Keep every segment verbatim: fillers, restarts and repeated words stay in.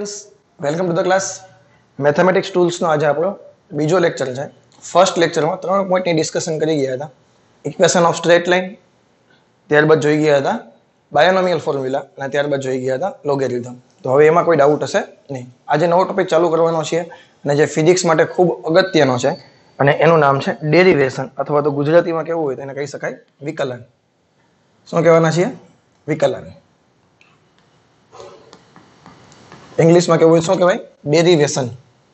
Students, welcome to the class. Mathematics ટૂલ્સનો આજે આપણો બીજો લેક્ચર છે. ફર્સ્ટ લેક્ચરમાં ત્રણ પોઈન્ટની ડિસ્કશન કરી ગયા હતા. ઇક્વેશન ઓફ સ્ટ્રેટ લાઇન, ત્યારબાદ જોઈ ગયા હતા બાયોનોમિયલ ફોર્મ્યુલા અને ત્યારબાદ જોઈ ગયા હતા લોગેરિધમ. તો હવે એમાં કોઈ ડાઉટ હશે નહીં. આજે નવો ટોપિક ચાલુ કરવાનો છે અને જે ફિઝિક્સ માટે ખૂબ અગત્યનો છે અને એનું નામ છે ડેરિવેશન, અથવા તો ગુજરાતીમાં કેવું હોય તો એને કહી શકાય વિકલન. શું કહેવાના છીએ? વિકલન. ઇંગ્લિશમાં કેવું હોય શું કહેવાય? ડેરિવેશન.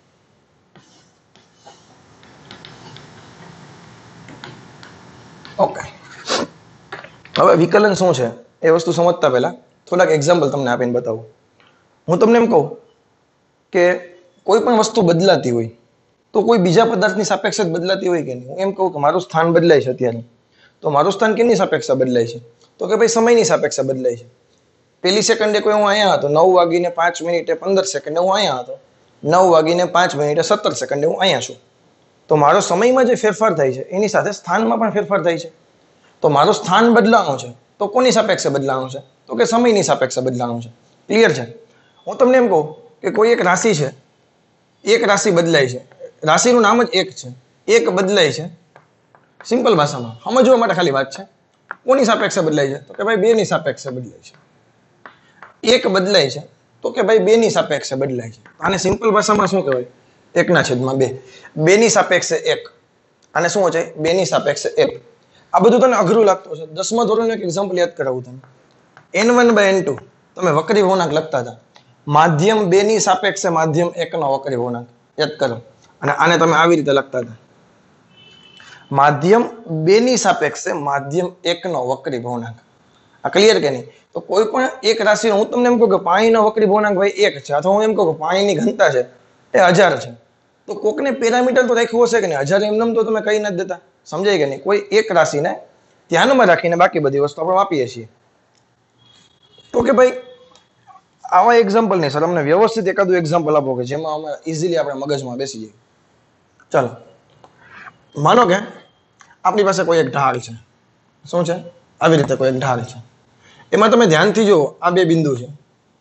ઓકે, હવે વિકલન શું છે એ વસ્તુ સમજતા પહેલા થોડાક એક્ઝામ્પલ તમને આપીને બતાવું. હું તમને એમ કહું કે કોઈ પણ વસ્તુ બદલાતી હોય તો કોઈ બીજા પદાર્થની સાપેક્ષે જ બદલાતી હોય કે નહીં. હું એમ કહું કે મારું સ્થાન બદલાય છે અત્યારે, તો મારું સ્થાન કેની સાપેક્ષે બદલાય છે? તો કે ભાઈ સમયની સાપેક્ષે બદલાય છે. પેલી સેકન્ડે કોઈ હું અહીંયા હતો, નવ વાગીને પાંચ મિનિટે પંદર સેકન્ડે હું અહીંયા હતો, નવ વાગીને પાંચ મિનિટે સત્તર સેકન્ડે હું અહીંયા છું. તો મારો સમયમાં જે ફેરફાર થાય છે એની સાથે સ્થાનમાં પણ ફેરફાર થાય છે. તો મારું સ્થાન બદલાવાનું છે તો કોની સાપેક્ષે બદલાવાનું છે? તો કે સમયની સાપેક્ષે બદલાવાનું છે. ક્લિયર છે? હું તમને એમ કહું કે કોઈ એક રાશિ છે, એક રાશિ બદલાય છે, રાશિનું નામ જ એક છે, એક બદલાય છે. સિમ્પલ ભાષામાં સમજવા માટે ખાલી વાત છે. કોની સાપેક્ષે બદલાય છે? તો કે ભાઈ બે ની સાપેક્ષે બદલાય છે. એક બદલાય છે તો કે ભાઈ બે ની સાપેક્ષે બદલાય છે. આને સિમ્પલ ભાષામાં શું કહેવાય? એકના છેદમાં બે. બે ની સાપેક્ષે એક. આને શું છે? બે ની સાપેક્ષે એક. આ બધું તને અઘરું લાગતું છે. દસમા ધોરણનું એક એક્ઝામ્પલ યાદ કરાવું તમને. N one by n two તમે વક્રી પૂર્ણાંક લખતા હતા. માધ્યમ બે ની સાપેક્ષે માધ્યમ એક નો વક્રી પૂર્ણાંક યાદ કરો. અને આને તમે આવી રીતે લખતા હતા. માધ્યમ બે ની સાપેક્ષે માધ્યમ એક નો વક્રી પૂર્ણાંક. આ ક્લિયર કે નહીં? તો કોઈ પણ એક રાશિ, હું તમને એમ કહું કે પાણીનો વક્રી પૂર્ણાંક ભાઈ એક છે, અથવા હું એમ કહું કે પાણીની ઘનતા છે એ હજાર છે, તો કોકને પેરામીટર તો રાખ્યું હશે કે નહીં? હજાર એમનેમ તો તમે કહી નથી દેતા. સમજાય કે નહીં? કોઈ એક રાશિને ધ્યાનમાં રાખીને બાકી બધી વસ્તુ આપણે વાપરીએ છીએ. તો કે ભાઈ આવા એક્ઝામ્પલ નહીં સર, અમને વ્યવસ્થિત એકાદું એક્ઝામ્પલ આપો કે જેમાં અમે ઇઝીલી આપણે મગજમાં બેસી જઈએ. ચાલો, માનો કે આપણી પાસે કોઈ એક ઢાળ છે. શું છે? આવી રીતે કોઈ એક ઢાળ છે. એમાં તમે ધ્યાનથી જુઓ, આ બે બિંદુ છે.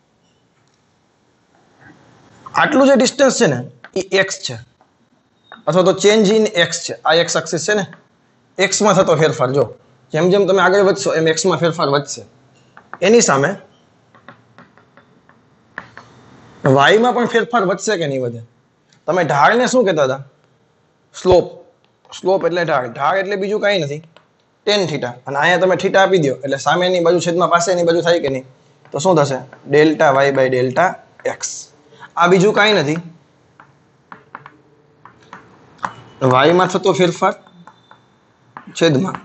આટલું જે ડિસ્ટન્સ છે ને એ એક્સ છે, અથવા તો ચેન્જ ઇન એક્સ છે. આ એક્સ એક્સિસ છે ને, એક્સમાં થતો ફેરફાર. જો જેમ જેમ તમે આગળ વધશો એમ એક્સમાં ફેરફાર વધશે. એની સામે વાયમાં પણ ફેરફાર વધશે કે નહીં વધે? તમે ઢાળને શું કહેતા હતા? સ્લોપ. સ્લોપ એટલે ઢાળ. ઢાળ એટલે બીજું કાંઈ નથી, ટેન થીટા. અને અહીંયા તમે થીટા આપી દો એટલે સામેની બાજુ છેદમાં પાસેની બાજુ થાય કે નહીં? તો શું થશે? Delta y by delta x. આ બીજું કાંઈ નથી, વાયમાં થતો ફેરફાર છેદમાં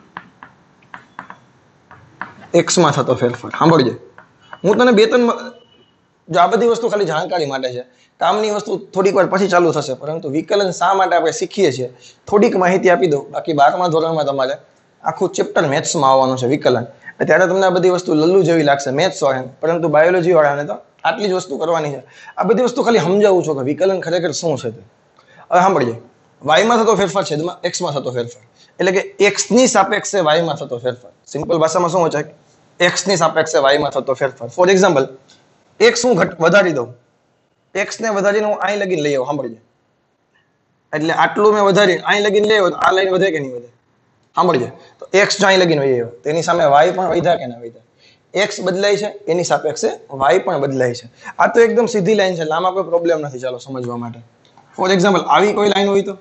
એક્સમાં થતો ફેરફાર. સાંભળજે, હું તને બે ત્રણ, જો આ બધી વસ્તુ ખાલી જાણકારી માટે છે, કામની વસ્તુ થોડીક વાર પછી ચાલુ થશે, પરંતુ વિકલન શા માટે આપણે શીખીએ છીએ થોડીક માહિતી આપી દઉં. બાકી બારમા ધોરણમાં તમારે આખું ચેપ્ટર મેથ્સમાં આવવાનું છે વિકલન. ત્યારે તમને આ બધી વસ્તુ લલ્લુ જેવી લાગશે મેથ્સ વાળાને, પરંતુ બાયોલોજી વાળાને તો આટલી જ વસ્તુ કરવાની છે. આ બધી વસ્તુ ખાલી સમજાવું છું કે વિકલન ખરેખર શું છે. હવે સાંભળજે, વાયમાં થતો ફેરફાર છેદમાં એક્સમાં થતો ફેરફાર, એટલે કે એક્સ ની સાપેક્ષે વાયમાં થતો ફેરફાર. સિમ્પલ ભાષામાં શું છે? એક્સ ની સાપેક્ષે વાયમાં થતો ફેરફાર. ફોર એક્ઝામ્પલ, એક્સ હું વધારી દઉં, એક્સ ને વધારીને હું અહીં લગીને લઈ આવું. સાંભળજે, એટલે આટલું મેં વધારી અહીં લગીને લઈ આવ્યો, આ લાઈન વધે કે નહીં વધે? સાંભળજે, તો એક્સ જો અહીં લગીને વહી આવ્યો, તેની સામે વાય પણ વધ્યા કે ના વધ્યા? એક્સ બદલાય છે, એની સાપેક્ષે વાય પણ બદલાય છે. આ તો એકદમ સીધી લાઈન છે, આમાં કોઈ પ્રોબ્લેમ નથી. ચાલો સમજવા માટે, ફોર એક્ઝામ્પલ આવી કોઈ લાઈન હોય તો,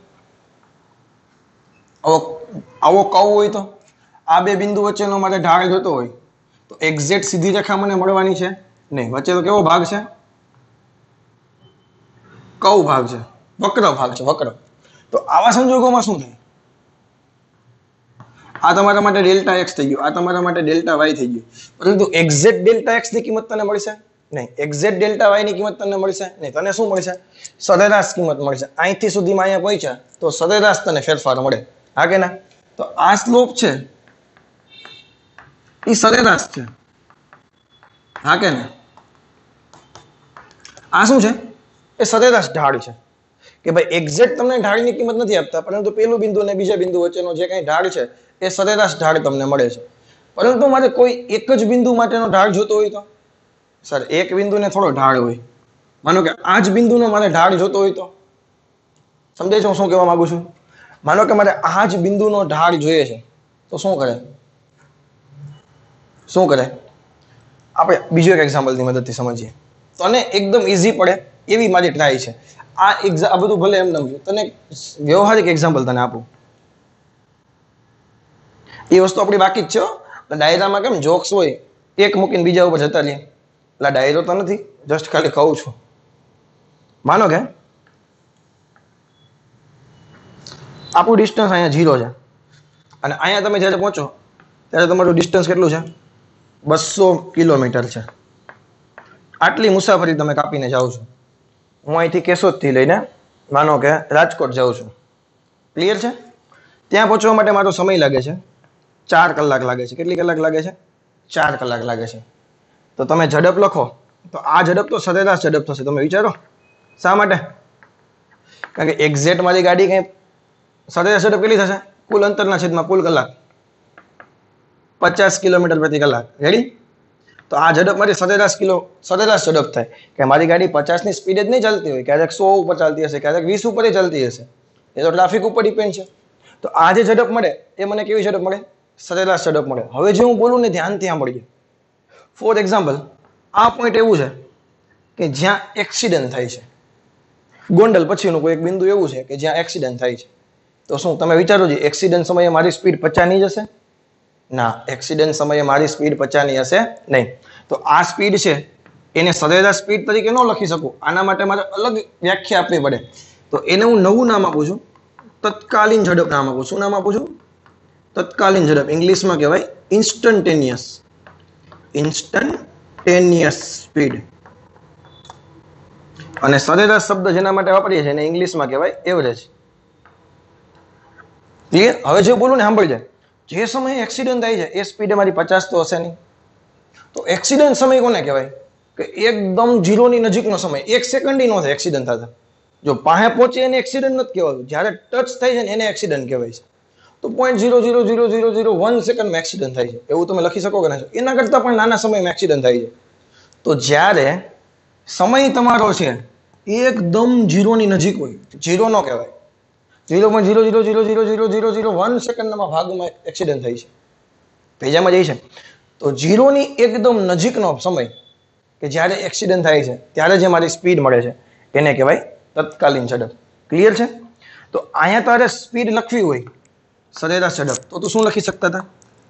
આવો આવો કર્વ હોય તો, આ બે બિંદુ વચ્ચેનો મારે ઢાળ જોતો હોય તો એક્ઝેક્ટ સીધી રેખા મને મળવાની છે નહીં. વચ્ચે તો કેવો ભાગ છે? કર્વ ભાગ છે, વક્ર ભાગ છે, વક્ર. તો આવા સંજોગોમાં શું થાય? આ તમારા માટે ડેલ્ટા એક્સ થઈ ગયું, આ તમારા માટે ડેલ્ટા વાય થઈ ગયું, પરંતુ એક્ઝેક્ટ ડેલ્ટા એક્સ ની કિંમત તને મળશે નહીં, એક્ઝેક્ટ ડેલ્ટા વાય ની કિંમત તને મળશે નહીં. તને શું મળશે? સરેરાશ કિંમત મળશે. અહીંથી સુધીમાં અહીંયા પહોંચ્યા તો સરેરાશ તને ફેરફાર મળે. હા કે ના? તો આ સ્લોપ છે એ સરેરાશ છે. હા કે ના? આ શું છે? એ સરેરાશ ઢાળ છે. કે ભાઈ એક્ઝેક્ટ તમને ઢાળની કિંમત નથી આપતા, પરંતુ પેલું બિંદુ અને બીજા બિંદુ વચ્ચેનો જે કઈ ઢાળ છે એ સરેરાશ ઢાળ તમને મળે છે. પરંતુ મારે કોઈ એક જ બિંદુ માટેનો ઢાળ જોતો હોય તો સર એક બિંદુને થોડો ઢાળ હોય, માનો કે આ જ બિંદુનો મારે ઢાળ જોતો હોય તો સમજાય છે હું શું કહેવા માંગુ છું? માનો કે મારે આ જ બિંદુનો ઢાળ જોઈએ છે તો શું કરે શું કરે આપણે બીજું એક એક્ઝામ્પલની મદદથી સમજીએ. તને એકદમ ઈઝી પડે એવી મારી ટ્રાય છે. આ એક્ઝામ આ બધું ભલે એમ નમ તને વ્યવહારિક એક્ઝામ્પલ તને આપું. એ વસ્તુ આપણી બાકી જ છે. ડાયરામાં કેમ જોક્સ હોય એક મૂકીને બીજા ઉપર જતા રહીએ એટલે ડાયરો તો નથી, જસ્ટ ખાલી કહું છું. માનો કે આપણું ડિસ્ટન્સ અહીંયા ઝીરો છે અને અહીંયા તમે જ્યારે પહોંચો ત્યારે તમારું ડિસ્ટન્સ કેટલું છે? બસો કિલોમીટર છે. આટલી મુસાફરી તમે કાપીને જાઓ છો. હું અહીંથી કેશોદથી લઈને માનો કે રાજકોટ જાઉં છું. ક્લિયર છે? ત્યાં પહોંચવા માટે મારો સમય લાગે છે ચાર કલાક લાગે છે. કેટલી કલાક લાગે છે? ચાર કલાક લાગે છે. તો તમે ઝડપ લખો તો આ ઝડપ તો સરેરાશ ઝડપ થશે. તમે વિચારો શા માટે? કારણ કે એક્ઝેક્ટ મારી ગાડી કઈ સરેરાશ ઝડપ કેટલી થશે? કુલ અંતરના છેદમાં કુલ કલાક પચાસ કિલોમીટર પ્રતિ કલાક. રેડી? તો આ ઝડપ મારી સરેરાશ કિલો સરેરાશ ઝડપ થાય કે મારી ગાડી પચાસ ની સ્પીડે જ નહીં ચાલતી હોય, ક્યારેક સો ઉપર ચાલતી હશે, ક્યારેક વીસ ઉપર ચાલતી હશે. એ તો ટ્રાફિક ઉપર ડિપેન્ડ છે. તો આ જે ઝડપ મળે એ મને કેવી ઝડપ મળે? સરેરાશ ઝડપ મળે. હવે જે હું બોલું ને ધ્યાનથી સાંભળજો. ફોર એક્ઝામ્પલ, આ પોઈન્ટ એવું છે કે જ્યાં એક્સિડન્ટ થાય છે. ગોંડલ પછીનું કોઈ એક બિંદુ એવું છે કે જ્યાં એક્સિડન્ટ થાય છે. તો શું તમે વિચારો છો એક્સિડન્ટ સમયે મારી સ્પીડ પચાસની જ હશે? ના, એક્સિડન્ટ સમયે મારી સ્પીડ પચાસની હશે નહીં. તો આ સ્પીડ છે એને સરેરાશ સ્પીડ તરીકે ન લખી શકું. આના માટે મારે અલગ વ્યાખ્યા આપવી પડે. તો એને હું નવું નામ આપું છું, તત્કાલીન ઝડપ નામ આપું. શું નામ આપું છું? તત્કાલીન ઝડપ. ઇંગ્લિશમાં કહેવાય ઇન્સ્ટન્ટેનિયસ ઇન્સ્ટન્ટેનિયસ સ્પીડ. અને સરેરાશ શબ્દ જેના માટે વાપરીએ છીએ એને ઇંગ્લિશમાં કહેવાય એવરેજ. ક્લિયર? હવે જે બોલું ને સાંભળી જાય. જે સમયે એક્સિડન્ટ થાય છે એ સ્પીડ મારી પચાસ તો હશે નહીં. તો એક્સિડન્ટ સમય કોને કહેવાય? કે એકદમ ઝીરોની નજીકનો સમય. એક સેકન્ડ નો થાય એક્સિડન્ટ થતા. જો પાસે પહોંચે એને એક્સિડન્ટ નથી કહેવાતું. જ્યારે ટચ થાય છે ને એને એક્સિડન્ટ કહેવાય છે. તો point zero zero zero zero zero one સેકન્ડમાં એક્સિડન્ટ થાય છે એવું તમે લખી શકો કે ના? એના કરતાં પણ નાના સમયમાં એક્સિડન્ટ થાય છે. તો જ્યારે સમય તમારો છે એકદમ ઝીરોની નજીક હોય, ઝીરો નો કહેવાય, zero point zero zero zero zero zero zero zero one સેકન્ડના ભાગમાં એક્સિડન્ટ થાય છે. પેજામાં જાય છે. તો ઝીરોની એકદમ નજીકનો સમય કે જ્યારે એક્સિડન્ટ થાય છે ત્યારે જે મારી સ્પીડ મળે છે એને કહેવાય તત્કાલીન ઝડપ. ક્લિયર છે? તો અહીંયા તારે સ્પીડ લખવી હોય સરેરાશ ઝડપ તો તું શું લખી શકતા હતા?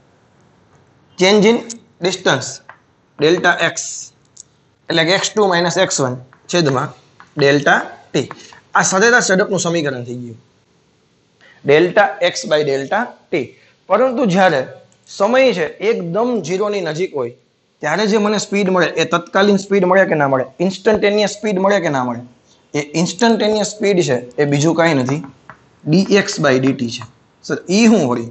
Change in distance delta x એટલે કે x two minus x one છેદમાં ડેલ્ટા ટી. આ સરેરાશ ઝડપનું સમીકરણ થઈ ગયું. Delta x by delta t. પરંતુ જ્યારે સમય છે એકદમ ઝીરોની નજીક હોય ત્યારે જે મને સ્પીડ મળે એ તત્કાલીન સ્પીડ મળે કે ના મળે? ઇન્સ્ટન્ટેનિયસ સ્પીડ મળે કે ના મળે? એ ઇન્સ્ટન્ટેનિયસ સ્પીડ છે એ બીજું કાંઈ નથી, ડીએક્સ બાય ડીટી છે. સર ઈ શું વળી?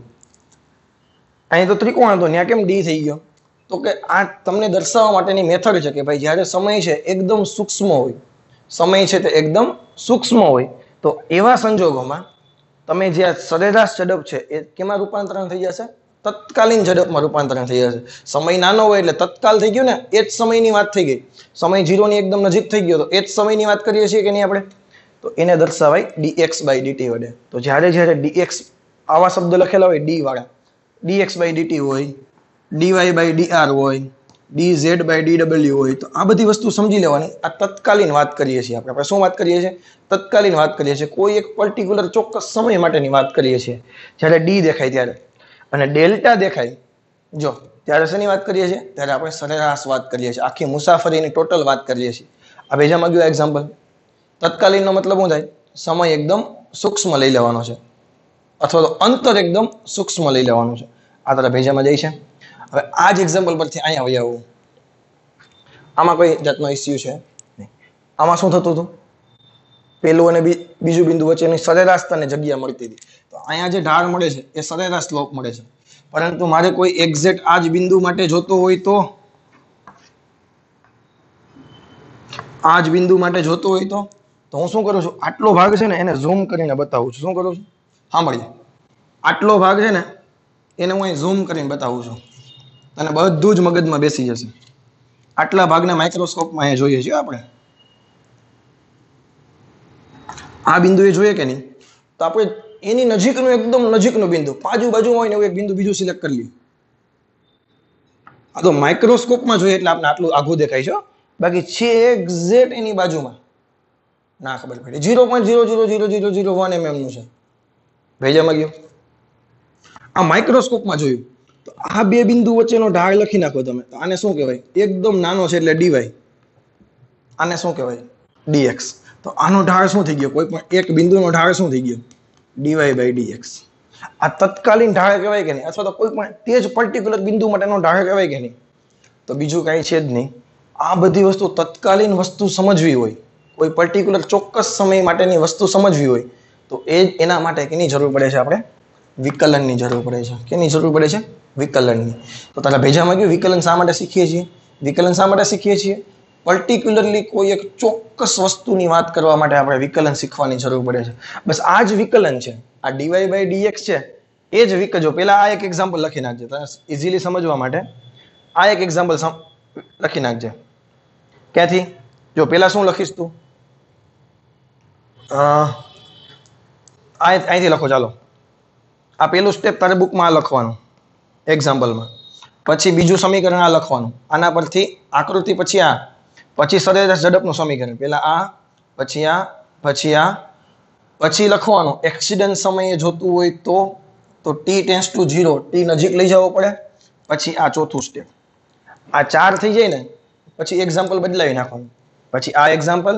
અહીં તો ત્રિકોણ હતો, ત્યાં કેમ ડી થઈ ગયો? તો કે આ તમને દર્શાવવા માટેની મેથડ છે કે ભાઈ જ્યારે સમય છે એકદમ સૂક્ષ્મ હોય, સમય છે તે એકદમ સૂક્ષ્મ હોય તો એવા સંજોગોમાં તમે જે સરેરાશ ઝડપ છે એ કેમાં રૂપાંતરણ થઈ જશે? તત્કાલીન ઝડપમાં રૂપાંતરણ થઈ જશે. સમય નાનો હોય એટલે તત્કાલ થઈ ગયું ને, એ જ સમયની વાત થઈ ગઈ. સમય ઝીરોની એકદમ નજીક થઈ ગયો તો એ જ સમયની વાત કરીએ છીએ કે નહીં આપણે? તો એને દર્શાવાય ડીએક્સ બાય ડીટી વડે. તો જ્યારે જ્યારે ડીએક્સ આવા શબ્દ લખેલા હોય ડી વાળા, ડીએક્સ બાય ડીટી હોય, ડીવાય બાય ડીઆર હોય, ડી ઝેડ બાય ડી ડબલ્યુ હોય, તો આ બધી વસ્તુ સમજી લેવાની. આ તત્કાલીન વાત કરીએ છીએ આપણે. આપણે શું વાત કરીએ છીએ? તત્કાલીન વાત કરીએ છીએ. કોઈ એક પર્ટિક્યુલર ચોક્કસ સમય માટેની વાત કરીએ છીએ. જ્યારે ડી દેખાય ત્યારે અને ડેલ્ટા દેખાય જો ત્યારે શેની વાત કરીએ છીએ? ત્યારે આપણે સરેરાશ વાત કરીએ છીએ. આખી મુસાફરીની ટોટલ વાત કરીએ છીએ. આ ભેજામાં ગયું એક્ઝામ્પલ. તત્કાલીનનો મતલબ શું થાય? સમય એકદમ સૂક્ષ્મ લઈ લેવાનો છે અથવા તો અંતર એકદમ સૂક્ષ્મ લઈ લેવાનું છે. આ તારા ભેજામાં જાય છે. હવે આ જ એક્ઝામ્પલ પરથી અહીંયા વહી આવું. આમાં કોઈ જાતનો ઇસ્યુ છે નહીં. આમાં શું થતું હતું? પેલું અને બીજું બિંદુ વચ્ચેની સરેરાશ તને જગ્યા મળતી હતી. તો અહીંયા જે ઢાળ મળે છે એ સરેરાશ સ્લોપ મળે છે. પરંતુ મારે કોઈ એક્ઝેક્ટ આ જ બિંદુ માટે જોતો હોય તો આ જ બિંદુ માટે જોતો હોય તો તો હું શું કરું છું? આટલો ભાગ છે ને એને ઝૂમ કરીને બતાવું છું. શું કરું છું? સાંભળીએ. આટલો ભાગ છે ને એને હું અહીં ઝૂમ કરીને બતાવું છું. અને બધું જ મગજમાં બેસી જશે. આટલા ભાગના માઇક્રોસ્કોપમાં અહીંયા જોઈએ છીએ આપણે. આ બિંદુ એ જોઈએ કે નહીં, તો આપણે એની નજીકનું એકદમ નજીકનું બિંદુ, બાજુ બાજુમાં હોય ને એવું એક બિંદુ બીજું સિલેક્ટ કરી લઈએ. આ તો માઇક્રોસ્કોપમાં જોઈએ એટલે આપણે આટલું આઘું દેખાય છે, બાકી છે એક્ઝેક્ટ એની બાજુમાં ના ખબર પડે. Zero point zero zero zero zero zero one એમ નું છે. ભેજામાં ગયો. આ માઇક્રોસ્કોપમાં જોયું તો આ બે બિંદુ વચ્ચેનો ઢાળ લખી નાખો તમે, તો આને શું કહેવાય? એકદમ નાનો છે એટલે ડીવાય. આને શું કહેવાય? ડીએક્સ. તો આનો ઢાળ શું થઈ ગયો? કોઈ પણ એક બિંદુનો ઢાળ શું થઈ ગયો? D y by d x. આ તત્કાલીન ઢાળ કહેવાય કે નહીં? અથવા તો કોઈ પણ તે જ પર્ટિક્યુલર બિંદુ માટેનો ઢાળ કહેવાય કે નહીં? તો બીજું કાંઈ છે જ નહીં. આ બધી વસ્તુ તત્કાલીન વસ્તુ સમજવી હોય, કોઈ પર્ટિક્યુલર ચોક્કસ સમય માટેની વસ્તુ સમજવી હોય, તો એ એના માટે કેની જરૂર પડે છે? આપણે વિકલનની જરૂર પડે છે. કેની જરૂર પડે છે? વિકલનની. તો તારા ભેજામાં ગયું વિકલન શા માટે શીખીએ છીએ? વિકલન શા માટે શીખીએ છીએ? પર્ટિક્યુલરલી કોઈ એક ચોક્કસ વસ્તુની વાત કરવા માટે આપણે વિકલન શીખવાની જરૂર પડે છે. બસ આ જ વિકલન છે. આ ડીવાય બાય ડીએક્સ છે એ જ વિકલ. જો પેલા આ એક એક્ઝામ્પલ લખી નાખજે તને ઇઝીલી સમજવા માટે. આ એક એક્ઝામ્પલ લખી નાખજે. ક્યાંથી? જો પેલા શું લખીશ તું? અહીંથી લખો. ચાલો, આ પેલું સ્ટેપ તારે બુકમાં લખવાનું એક્ઝામ્પલમાં. પછી બીજું સમીકરણ આ લખવાનું, આના પરથી આકૃતિ, પછી આ, પછી સરેરાશ ઝડપનું સમીકરણ. પેલા આ, પછી આ, પછી આ, પછી લખવાનું એક્સિડન્ટ સમયે જોતું હોય તો તો t tends to zero, t નજીક લઈ જવો પડે. પછી આ ચોથું સ્ટેપ. આ ચાર થઈ જાય ને પછી એક્ઝામ્પલ બદલાવી નાખવાનું. પછી આ એક્ઝામ્પલ,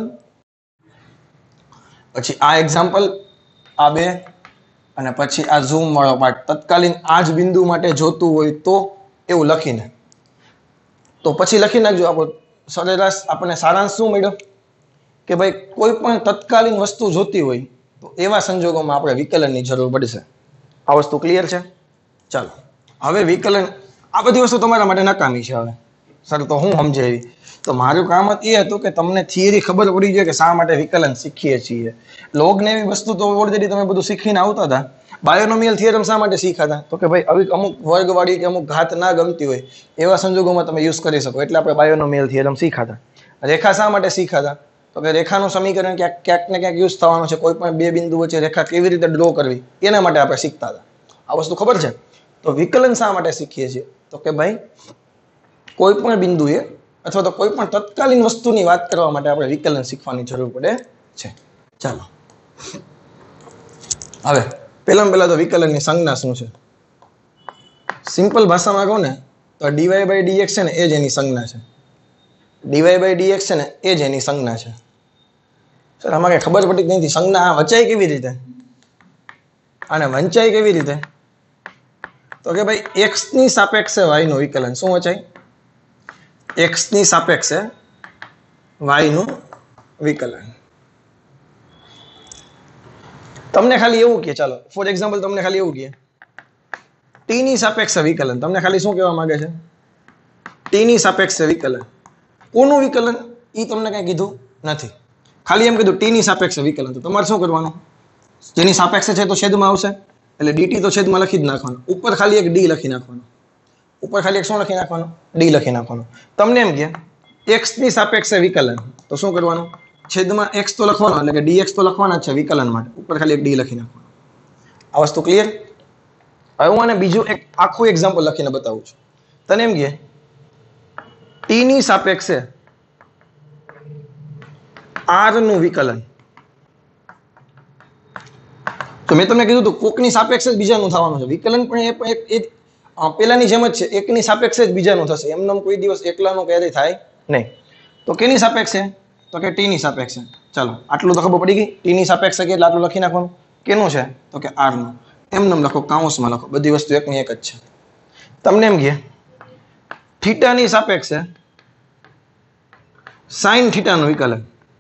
પછી આ એક્ઝામ્પલ, આ બે, અને પછી આ ઝૂમ વાળો પાર્ટ. તત્કાલીન આ જ બિંદુ માટે જોતું હોય તો એવું લખીને, તો પછી લખી નાખજો. આપણો સરેરાશ આપણને સારાંશ શું મળ્યો? કે ભાઈ કોઈ પણ તત્કાલીન વસ્તુ જોતી હોય તો એવા સંજોગોમાં આપણે વિકલનની જરૂર પડશે. આ વસ્તુ ક્લિયર છે? ચાલો, હવે વિકલન, આ બધી વસ્તુ તમારા માટે નકામી છે. હવે સર તો હું સમજાવી, તો મારું કામ જ એ હતું કે તમને થિયરી ખબર પડી જાય કે શા માટે વિકલન શીખીએ છીએ. લોગ ને એવી વસ્તુ તો ઓલરેડી તમે બધું શીખીને આવતા હતા. બાયોનોમિયલ થિયરમ શા માટે શીખાતા? તો કે ભાઈ આવી અમુક વર્ગવાળી કે અમુક ઘાત ના ગમતી હોય એવા સંજોગોમાં તમે યુઝ કરી શકો, એટલે આપણે બાયોનોમિયલ થિયરમ શીખાતા. રેખા શા માટે શીખાતા? તો કે રેખાનું સમીકરણ ક્યાંક ક્યાંક ને ક્યાંક યુઝ થવાનું છે. કોઈ પણ બે બિંદુ વચ્ચે રેખા કેવી રીતે ડ્રો કરવી એના માટે આપણે શીખતા હતા. આ વસ્તુ ખબર છે? તો વિકલન શા માટે શીખીએ છીએ? તો કે ભાઈ કોઈ પણ બિંદુએ અથવા તો કોઈ પણ તત્કાલીન વસ્તુની વાત કરવા માટે આપણે વિકલન શીખવાની જરૂર પડે છે. ચાલો, હવે પહેલા પહેલા તો વિકલનની સંજ્ઞા શું છે? સિમ્પલ ભાષામાં કહું ને તો ડીવાય બાય ડીએક્સ છે ને એ જ એની સંજ્ઞા છે. ડીવાય બાય ડીએક્સ છે ને એ જ એની સંજ્ઞા છે. સર અમારે ખબર પડી નથી સંજ્ઞા વચાય કેવી રીતે, અને વંચાય કેવી રીતે? તો કે ભાઈ એક્સ ની સાપેક્ષે વાય નું વિકલન. શું વચાય? એક્સ ની સાપેક્ષે વાય નું વિકલન. તમને ખાલી એવું કે, ચાલો ફોર એક્ઝામ્પલ તમને ખાલી એવું કે ટી ની સાપેક્ષે વિકલન. તમને ખાલી શું કહેવા માંગે છે? ટી ની સાપેક્ષે વિકલન. કોનું વિકલન એ તમને કઈ કીધું નથી, ખાલી એમ કીધું ટી ની સાપેક્ષે વિકલન. તો તમારે શું કરવાનું? જેની સાપેક્ષે છે તો છેદમાં આવશે, એટલે ડીટી તો છેદમાં લખી જ નાખવાનું. ઉપર ખાલી એક ડી લખી નાખવાનું. ઉપર ખાલી એક શું લખી નાખવાનું? ડી લખી નાખવાનું. તમને એમ કે એક્સ ની સાપેક્ષે વિકલન, તો શું કરવાનું? છેદમાં એક્સ તો લખવાનો, એટલે કે ડીએક્સ તો લખવાના જ છે વિકલન માટે. ઉપર ખાલી એક ડી લખી નાખવાનું. આ વસ્તુ ક્લિયર? હવે હું આને બીજું એક આખું એક્ઝામ્પલ લખીને બતાવું છું. તને એમ કે ટી ની સાપેક્ષે આર નું વિકલન. તો મેં તમને કીધું હતું કોકની સાપેક્ષે જ બીજાનું થવાનું છે વિકલન, પણ એ પણ એક પેલાની જેમ જ છે. એકની સાપેક્ષે જ બીજાનું થશે. એમનેમ કોઈ દિવસ એકલાનું ક્યારેય થાય નહીં. તો કેની સાપેક્ષે? તો કે ટી ની સાપેક્ષે. ચાલો, આટલું તો ખબર પડી ગઈ. ટી ની સાપેક્ષે કે એટલે આટલું લખી નાખવાનું. કેનું છે? તો કે આર નું. એમનેમ લખો, કાઉન્સમાં લખો, બધી વસ્તુ એકની એક જ છે. તમને એમ કે થીટાની સાપેક્ષે સાઇન થીટાનું વિકલન.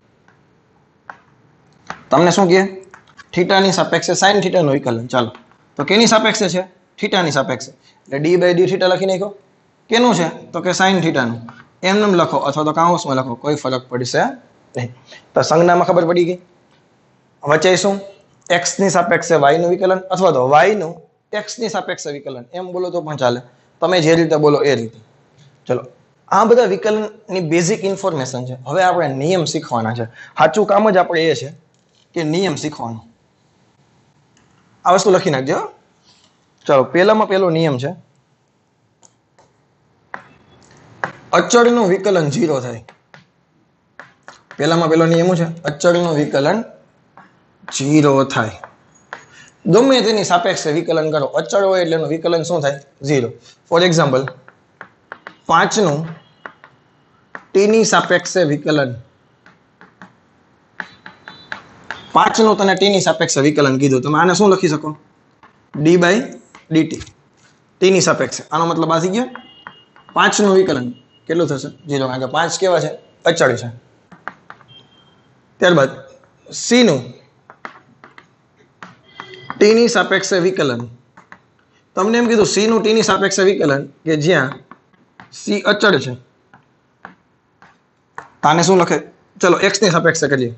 તમને શું કહે? થીટાની સાપેક્ષે સાઇન થીટાનું વિકલન. ચાલો, તો કેની સાપેક્ષે છે? થીટાની સાપેક્ષે. એટલે ડી બાય ડી થીટા લખી નાખો. કેનું છે? તો કે સાઇન થીટાનું. એમનેમ લખો અથવા તો કાઉન્સમાં લખો, કોઈ ફરક પડશે નહીં. તો સંજ્ઞામાં ખબર પડી ગઈ. વચ્ચે શું? એક્સ ની સાપેક્ષે વાય નું વિકલન, અથવા તો વાય નું એક્સ ની સાપેક્ષે વિકલન. એમ બોલો તો પણ ચાલે, તમે જે રીતે બોલો એ રીતે. ચલો, આ બધા વિકલનની બેઝિક ઇન્ફોર્મેશન છે. હવે આપણે નિયમ શીખવાના છે. સાચું કામ જ આપણે એ છે કે નિયમ શીખવાનો. આ વસ્તુ લખી નાખજો. ચાલો, પહેલામાં પહેલો નિયમ છે, અચળનું વિકલન ઝીરો થાય. પહેલામાં પહેલો નિયમ છે, અચળનું વિકલન ઝીરો થાય. ગમે તેની સાપેક્ષે વિકલન કરો, અચળ હોય એટલે એનું વિકલન શું થાય? ઝીરો. ફોર એક્ઝામ્પલ, પાંચનું ટીની સાપેક્ષે વિકલન, પાંચનું તને ટીની સાપેક્ષે વિકલન કીધું, તમે આને શું લખી શકો? ડી બાય ડીટી, ટીની સાપેક્ષે. આનો મતલબ આ થઈ ગયો, પાંચનું વિકલન કેટલું થશે? ઝીરો, કારણ કે પાંચ કેવા છે? અચળ છે. ત્યારબાદ સી નું ટીની સાપેક્ષે વિકલન, તમને એમ કીધું સી નું ટીની સાપેક્ષે વિકલન કે જ્યાં સી અચળ છે, આને શું લખે? ચલો એક્સ ની સાપેક્ષે કરીએ,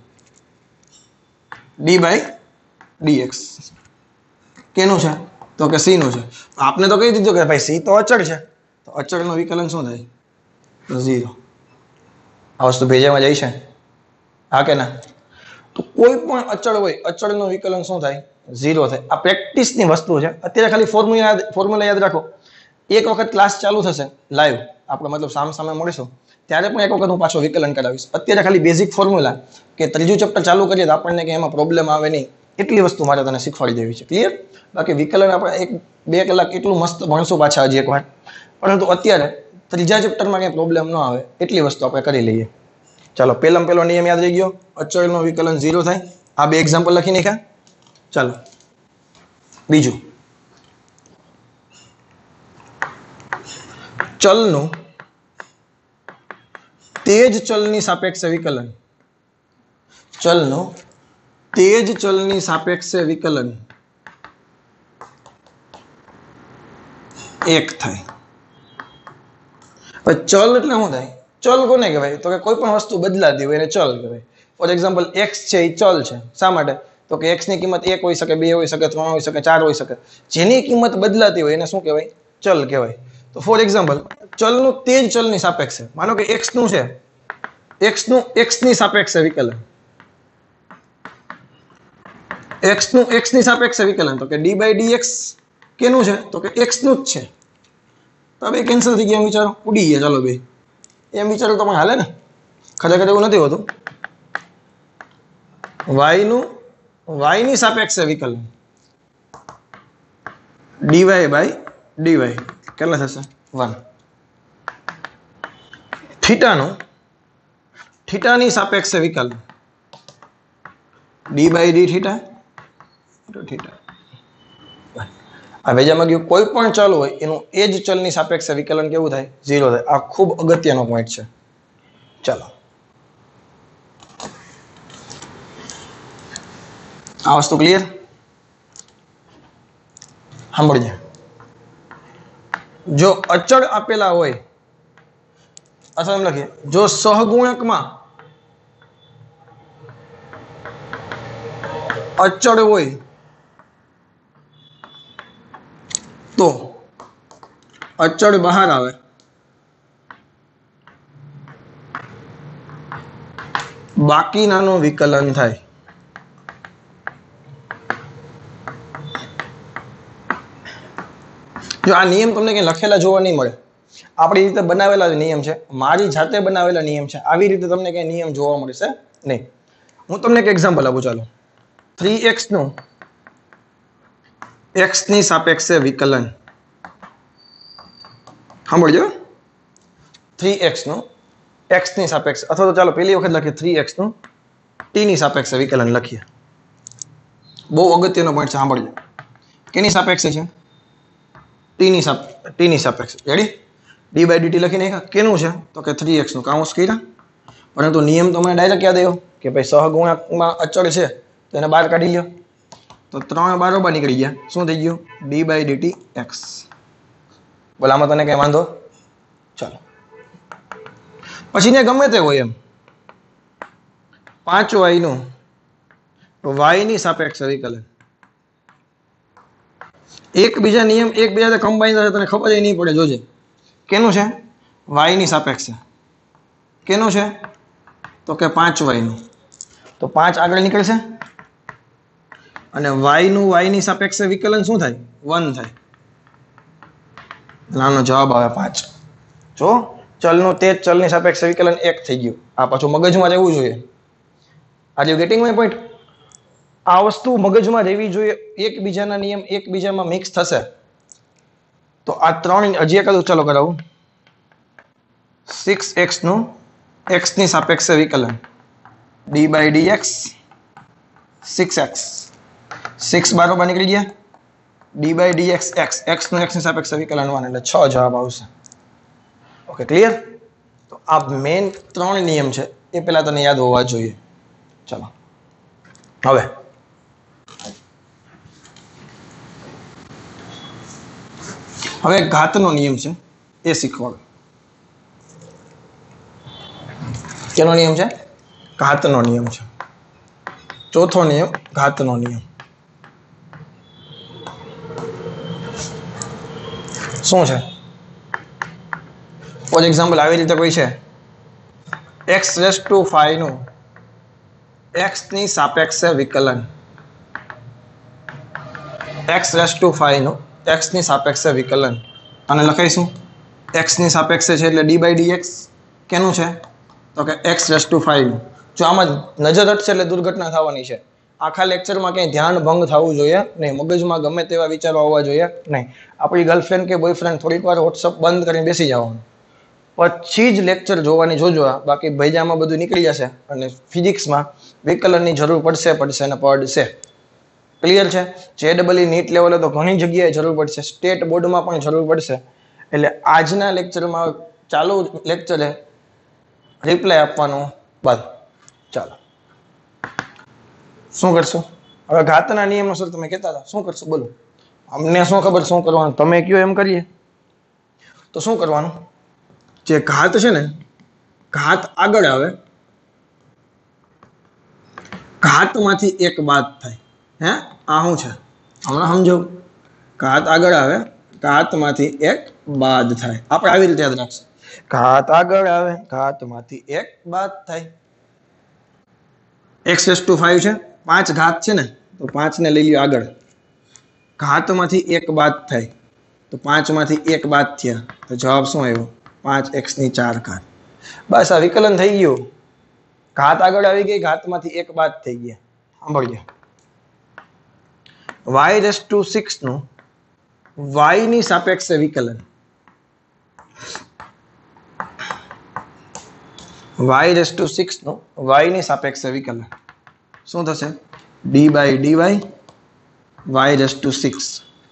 ડી બાય ડીએક્સ. કેનું છે? તો કે સી નું છે. આપને તો કહી દીધું કે ભાઈ સી તો અચળ છે, તો અચળનું વિકલન શું થાય? ઝીરો. આ વસ્તુ ભેજામાં જાય છે, હા કે ના? તો કોઈ પણ અચળ હોય, અચળનું વિકલન શું થાય? ઝીરો થાય. આ પ્રેક્ટિસની વસ્તુ છે. અત્યારે ખાલી ફોર્મ્યુલા ફોર્મ્યુલા યાદ રાખો. એક વખત ક્લાસ ચાલુ થશે લાઈવ, આપણે મતલબ સામ સામે મળીશું ત્યારે પણ એક વખત હું પાછો વિકલન કરાવીશ. અત્યારે ખાલી બેઝિક ફોર્મ્યુલા કે ત્રીજું ચેપ્ટર ચાલુ કરીએ તો આપણને કે એમાં પ્રોબ્લેમ આવે નહીં, એટલી વસ્તુ મારે તને શીખવાડી દેવી છે. ક્લિયર? બાકી વિકલન આપણે એક બે કલાક એટલું મસ્ત ભણશું પાછા હજી એક વાર, પરંતુ અત્યારે ત્રીજા ચેપ્ટરમાં કંઈ પ્રોબ્લેમ ન આવે એટલી વસ્તુ આપણે કરી લઈએ. ચાલો, પહેલામાં પહેલો નિયમ યાદ રહી ગયો, અચળનું વિકલન ઝીરો થાય. આ બે એક્ઝામ્પલ લખી નાખ્યા. ચાલો બીજું, ચલનું તેજ ચલની સાપેક્ષે વિકલન, ચલનું તેજ ચલની સાપેક્ષે વિકલન એક થાય. ચલ એટલે શું થાય? ચલ કોને કહેવાય? તો કે કોઈ પણ વસ્તુ બદલાતી હોય એને ચલ કહેવાય. ફોર એક્ઝામ્પલ એક્સ છે એ ચલ છે. શા માટે? તો કે એક્સ ની કિંમત એક હોઈ શકે, બે હોઈ શકે, ત્રણ હોઈ શકે, ચાર હોઈ શકે. જેની કિંમત બદલાતી હોય એને શું કહેવાય? ચલ કહેવાય. તો ફોર એક્ઝામ્પલ, ચલનું તેજ ચલની સાપેક્ષે, માનો કે એક્સ નું છે, એક્સ નું એક્સ ની સાપેક્ષે વિકલન, એક્સ નું એક્સ ની સાપેક્ષે વિકલન, તો કે ડી બાય ડીએક્સ કેનું છે? તો કે એક્સ નું જ છે. તો બે કેન્સલ થઈ ગયા, વિચારો ઉડી ગયા. ચાલો બે એમ વિચારો તો પણ હાલે ને? ખરેખર એવું નથી હોતું. વાય નું વાય ની સાપેક્ષે વિકલન, ડીવાય બાય ડીવાય કેટલા થશે? વન. થીટાનું થીટાની સાપેક્ષે વિકલન, d by d theta theta. આ વેજામાં ગયું, કોઈ પણ ચલ હોય એનું એ જ ચલની સાપેક્ષે વિકલન કેવું થાય? ઝીરો થાય. આ ખૂબ અગત્યનો પોઈન્ટ છે. ચાલો, આ વસ્તુ ક્લિયર? સાંભળજે. જો અચળ આપેલા હોય, અથવા એમ લખીએ, જો સહગુણકમાં અચળ હોય તો અચળ બહાર આવે, બાકીનાનું વિકલન થાય. જો આ નિયમ તમને કઈ લખેલા જોવા નહીં મળે, આપણી રીતે બનાવેલા નિયમ છે, મારી જાતે બનાવેલા નિયમ છે. આવી રીતે તમને કઈ નિયમ જોવા મળશે નહીં. હું તમને એક એક્ઝામ્પલ આપું. ચાલો, થ્રી એક્સ નું એક્સ ની સાપેક્ષે વિકલન, સાંભળજો. થ્રી એક્સ નું એક્સ ની સાપેક્ષે, અથવા તો ચાલો પહેલી વખત લખીએ થ્રી એક્સ નું ટી ની સાપેક્ષે વિકલન લખીએ. બહુ અગત્યનો પોઈન્ટ છે, સાંભળજો. કેની સાપેક્ષે છે? ટીની સાપ ટીની સાપેક્ષે. રેડી? ડી બાય ડીટી લખી નાખ્યા. કેનું છે? તો કે થ્રી એક્સ નું કાઉન્સ કર્યા. પરંતુ નિયમ તો મને ડાયરેક્ટ યાદ આવ્યો કે ભાઈ સહગુણકમાં અચળ છે તો એને બહાર કાઢી લ્યો. તો ત્રણ બારોબાર નીકળી ગયા. શું થઈ ગયું? D by DT x. બોલ, આમાં તને કઈ વાંધો? ચાલો, પછી ને ગમે તે હોય એમ પાંચ વાય નું વાય ની સાપેક્ષે વિકલન, એકબીજા નિયમ એકબીજા કમ્બાઈન થશે, તને ખબર નહીં પડે. જોજે, કેનું છે? વાય ની સાપેક્ષે. કેનું છે? તો કે પાંચ વાય નું. તો પાંચ આગળ નીકળશે, અને y નું y ની સાપેક્ષે વિકલન શું થાય? વન થાય. આનો જવાબ આવે પાંચ. જો ચલનું તે જ ચલની સાપેક્ષે વિકલન એક થઈ ગયું. આ પાછું મગજમાં રહેવું જોઈએ. Are you getting my point? આ વસ્તુ મગજમાં રહેવી જોઈએ. એકબીજાના નિયમ એકબીજામાં મિક્સ થશે તો આ ત્રણ હજી એક ચાલો કરાવું. સિક્સ એક્સ નું એક્સ ની સાપેક્ષે વિકલન d by d x six x six બારોબાર નીકળી ગયા. D by d x x x નું એક્સ ની સાપેક્ષે વિકલન વન એટલે છ જવાબ આવશે. Okay clear? તો આ મેઇન ત્રણ નિયમ છે એ પેલા તને યાદ હોવા જોઈએ. ચલો હવે હવે ઘાતનો નિયમ છે એ શીખવાડો. કેનો નિયમ છે? ઘાતનો નિયમ છે. ચોથો નિયમ ઘાતનો નિયમ. શું છે? ફોર એક્ઝામ્પલ આવી રીતે કોઈ છે એક્સ રેસ ટુ ફાઈવ નું એક્સ ની સાપેક્ષે વિકલન એક્સ રેસ ટુ ફાઈવ નું એક્સ ની સાપેક્ષે વિકલન અને લખાઈશું એક્સ ની સાપેક્ષે છે એટલે ડી બાય ડી એક્સ. કેનું છે? તો કે એક્સ રેસ ટુ ફાઈવ. જો આમાં નજર હટશે એટલે દુર્ઘટના થવાની છે. આખા લેક્ચરમાં ક્યાંય ધ્યાન ભંગ થવું જોઈએ નહીં. મગજમાં ગમે તેવા વિચારો આવવા જોઈએ નહીં. આપણી ગર્લફ્રેન્ડ કે બોયફ્રેન્ડ થોડીક વાર વોટ્સઅપ બંધ કરીને બેસી જવાનું, પછી જ લેક્ચર જોવાની જોજો. બાકી ભૈજામાં બધું નીકળી જશે અને ફિઝિક્સમાં વિકલનની જરૂર પડશે પડશે અને પડશે. ક્લિયર છે? જે ડબલ ઈ નીટ લેવલે તો ઘણી જગ્યાએ જરૂર પડશે, સ્ટેટ બોર્ડમાં પણ જરૂર પડશે. એટલે આજના લેક્ચરમાં ચાલુ લેક્ચરે રિપ્લાય આપવાનું બંધ. ચાલો શું કરશું હવે? ઘાતના નિયમનો સર તમે કહેતા હતા, શું કરશું બોલો? અમને શું ખબર શું કરવાનું, તમે કયો એમ કરીએ. તો શું કરવાનું? જે ઘાત છે ને, ઘાત આગળ આવે, ઘાતમાંથી એક બાદ થાય. હે આ શું છે હમણાં સમજો. ઘાત આગળ આવે, ઘાતમાંથી એક બાદ થાય. આપણે આવી રીતે યાદ રાખશું. ઘાત આગળ આવે, ઘાતમાંથી એક બાદ થાય. એક્સ રેસ ટુ ફાઈવ છે, પાંચ ઘાત છે ને, તો પાંચ ને લઈ લ્યો આગળ. ઘાતમાંથી એક બાદ થાય તો પાંચ માંથી એક બાદ થયા તો જવાબ શું આવ્યો? પાંચ એક્સ ની ચાર ઘાત. બસ આ વિકલન થઈ ગયું. ઘાત આગળ આવી ગઈ, ઘાતમાંથી એક બાદ થઈ ગયા. સાંભળજો. વાય રેસ ટુ સિક્સ નું વાય ની સાપેક્ષે વિકલન વાય રેસ ટુ સિક્સ નું વાય ની સાપેક્ષે વિકલન શું થશે? D by d y y raise to six.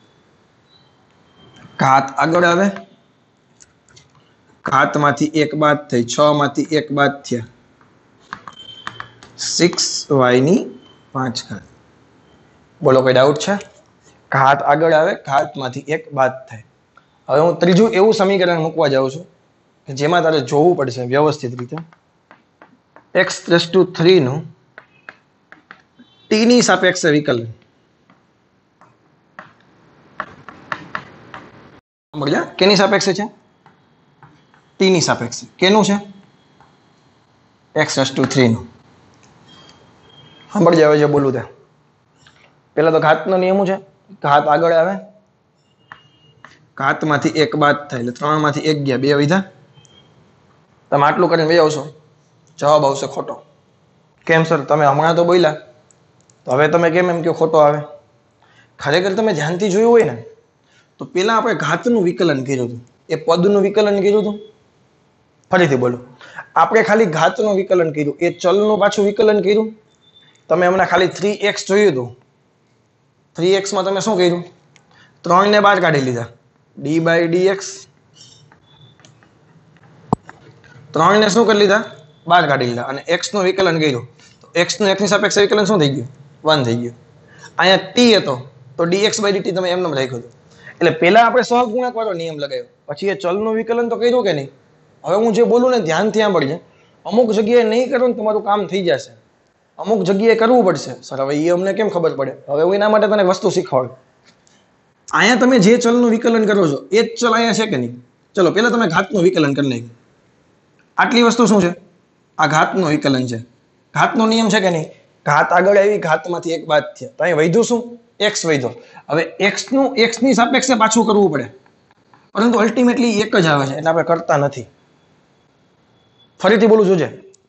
ઘાત આગળ આવે, ઘાતમાંથી એક બાદ થઈ, છ માંથી એક બાદ થયા, સિક્સ વાય ની પાંચ ઘાત. બોલો કોઈ ડાઉટ છે? ઘાત આગળ આવે, ઘાતમાંથી એક બાદ થાય. હવે હું ત્રીજું એવું સમીકરણ મૂકવા જાઉં છું કે જેમાં તારે જોવું પડશે વ્યવસ્થિત રીતે. એક્સ રેસ ટુ થ્રી નું ટી ની સાપેક્ષે વિકલન. કેની સાપેક્ષે છે? ટી ની સાપેક્ષે. કેનું છે? એક્સ રેસ ટુ થ્રી નું. સાંભળજો હવે જે બોલું તે. પેલા તો ઘાતનો નિયમ છે, ઘાત આગળ આવે, ઘાતમાંથી એક બાદ થાય એટલે ત્રણ માંથી એક ગયા, બે વિધા. તમે આટલું કરીને બે આવશો, જવાબ આવશે ખોટો. કેમ સર? તમે હમણાં તો બોલ્યા તો હવે તમે કેમ એમ કે ખોટો આવે? ખરેખર તમે ધ્યાનથી જોયું હોય ને તો પેલા આપણે ઘાતનું વિકલન કર્યું હતું, એ પદનું વિકલન કર્યું હતું. ફરીથી બોલો, આપણે ખાલી ઘાતનું વિકલન કર્યું, એ ચલનું પાછું વિકલન કર્યું. તમે હમણાં ખાલી થ્રી એક્સ જોયું હતું. થ્રી એક્સમાં તમે શું કર્યું? ત્રણ ને બાર કાઢી લીધા, ડી બાય ડી એક્સ. ત્રણ ને શું કરી લીધા? બાર કાઢી લીધા અને એક્સ નું વિકલન કર્યું તો એક્સ નું એક્સ ની સાપેક્ષે વિકલન શું થઈ ગયું? વન થઈ ગયું. અહીંયા ટી હતો તો ડીએક્સ બાય ડીટી તમે એમને રાખ્યું હતું. એટલે પેલા આપણે સહગુણક વાળો નિયમ લગાવ્યો, પછી એ ચલનું વિકલન તો કર્યું કે નહીં? હવે હું જે બોલું ને ધ્યાનથી સાંભળજે. અમુક જગ્યાએ નહીં કરો ને તમારું કામ થઈ જશે, અમુક જગ્યાએ કરવું પડશે. સર હવે એ અમને કેમ ખબર પડે? હવે હું એના માટે તને વસ્તુ શીખવાડું. અહીંયા તમે જે ચલનું વિકલન કરો છો એ જ ચલ અહીંયા છે કે નહીં? ચલો પેલા તમે ઘાતનું વિકલન કરી નાખ્યું. આટલી વસ્તુ શું છે? આ ઘાતનું વિકલન છે. ઘાતનો નિયમ છે કે નહીં? ઘાત આગળ આવી, ઘાતમાંથી એક બાદ થયા, તો અહીં વધ્યું શું? એક્સ વધ્યો. હવે એક્સ નું એક્સ ની સાપેક્ષે પાછું કરવું પડે, પરંતુ અલ્ટિમેટલી એક જ આવે છે એટલે આપણે કરતા નથી. ફરીથી બોલું જોજે,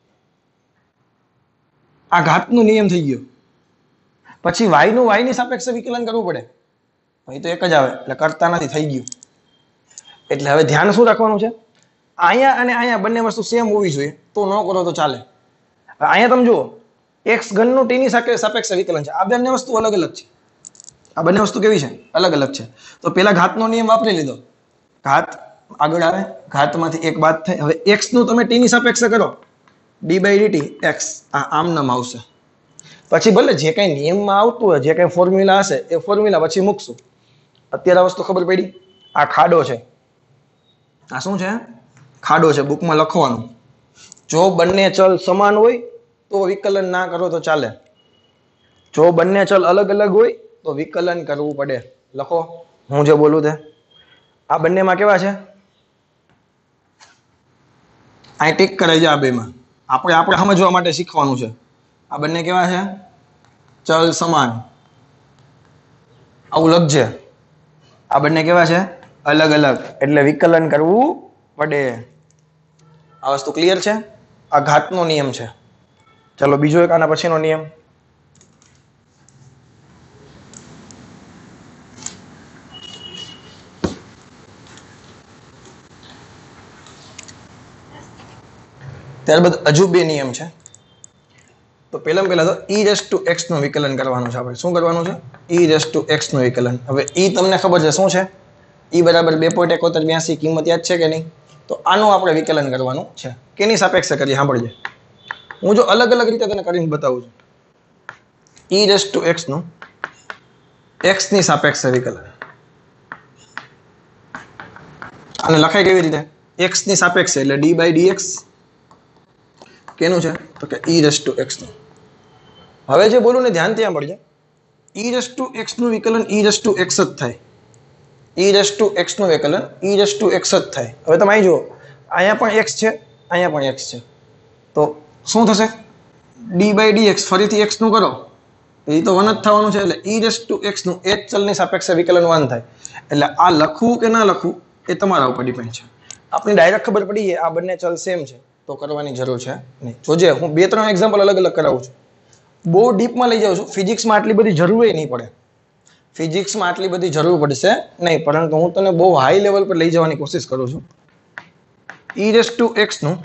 આ ઘાતનો નિયમ થઈ ગયો. પછી વાય નું વાય ની સાપેક્ષે વિકલન કરવું પડે, અહીં તો એક જ આવે એટલે કરતા નથી, થઈ ગયું. એટલે હવે ધ્યાન શું રાખવાનું છે? અહીંયા અને અહીંયા બંને વસ્તુ સેમ હોવી જોઈએ, તો ન કરો તો ચાલે. અહીંયા તમે જુઓ, એક્સ ઘનનું ટી ની સાપેક્ષે વિકલન છે. આ બંને વસ્તુ અલગ અલગ છે. આ બંને વસ્તુ કેવી છે? અલગ અલગ છે. તો પેલા ઘાતનો નિયમ વાપરી લીધો, ઘાત આગળ આવે, ઘાતમાંથી એક બાદ થાય. હવે એક્સ નું તમે ટી ની સાપેક્ષે કરો, ડી બાય ડીટી એક્સ, આ આમ નામ આવશે. પછી ભલે જે કઈ નિયમમાં આવતું હોય, જે કઈ ફોર્મ્યુલા હશે એ ફોર્મ્યુલા પછી મૂકશું. અત્યારે આ વસ્તુ ખબર પડી, આ ખાડો છે. આ શું છે? ખાડો છે. બુકમાં લખવાનું. જો બંને ચલ સમાન હોય તો વિકલન ના કરો તો ચાલે. જો બંને ચલ અલગ અલગ હોય તો વિકલન કરવું પડે. લખો હું જે બોલું તે. આ બંનેમાં કેવા છે? આ ટીક કરાઈ જાય. આ બેમાં આપણે આપણે સમજવા માટે શીખવાનું છે. આ બંને કેવા છે? ચલ સમાન. આવું લખજે. આ બંને કેવા છે? અલગ અલગ, એટલે વિકલન કરવું પડે. આ વસ્તુ ક્લિયર છે? આ ઘાતનો નિયમ છે. ચલો બીજો એક આના પછીનો નિયમ. ત્યારબાદ હજુ બે નિયમ છે. તો પહેલા પહેલા તો ઈ રેસ ટુ એક્સ નું વિકલન કરવાનું છે. આપણે શું કરવાનું છે? ઈ રેસ ટુ એક્સ નું વિકલન. હવે ઈ તમને ખબર છે શું છે? ઈ બરાબર બે પોઈન્ટ એકોતેર બ્યાસી. કિંમત યાદ છે કે નહીં? તો આનું આપણે વિકલન કરવાનું છે. કેની સાપેક્ષે કરીએ સાંભળજે. હું જો અલગ અલગ રીતે તને કરીને બતાવું છું. ઈ રેસ ટુ એક્સ નું એક્સ ની સાપેક્ષે વિકલન. અને લખાય કેવી રીતે? એક્સ ની સાપેક્ષે એટલે ડી બાય ડીએક્સ. કેનું છે? તો કે ઈ રેસ ટુ એક્સ નું. હવે જે બોલું ને ધ્યાન ત્યાં પડજે. ઈ રેસ ટુ એક્સ નું વિકલન ઈ રેસ ટુ એક્સ જ થાય. ઈ રેસ ટુ એક્સ નું વિકલન ઈ રેસ ટુ એક્સ જ થાય. હવે તમે અહીં જુઓ, અહીંયા પણ એક્સ છે, અહીંયા પણ એક્સ છે. તો શું થશે? ડી બાય ડીએક્સ ફરીથી એક્સ નું કરો, એ તો વન જ થવાનું છે. એટલે ઈ રેસ ટુ એક્સ નું એક ચલની સાપેક્ષે વિકલન વન થાય. એટલે આ લખવું કે ના લખવું એ તમારા ઉપર ડિપેન્ડ છે. આપણે ડાયરેક્ટ ખબર પડી જાય આ બંને ચલ સેમ છે તો કરવાની જરૂર છે નહીં. જોજે હું બે ત્રણ એક્ઝામ્પલ અલગ અલગ કરાવું છું. બહુ ડીપમાં લઈ જાઉં છું. ફિઝિક્સમાં આટલી બધી જરૂર નહીં પડે. ફિઝિક્સમાં આટલી બધી જરૂર પડશે નહીં, પરંતુ હું તને બહુ હાઈ લેવલ પર લઈ જવાની કોશિશ કરું છું. ઈ રેસ ટુ એક્સ નું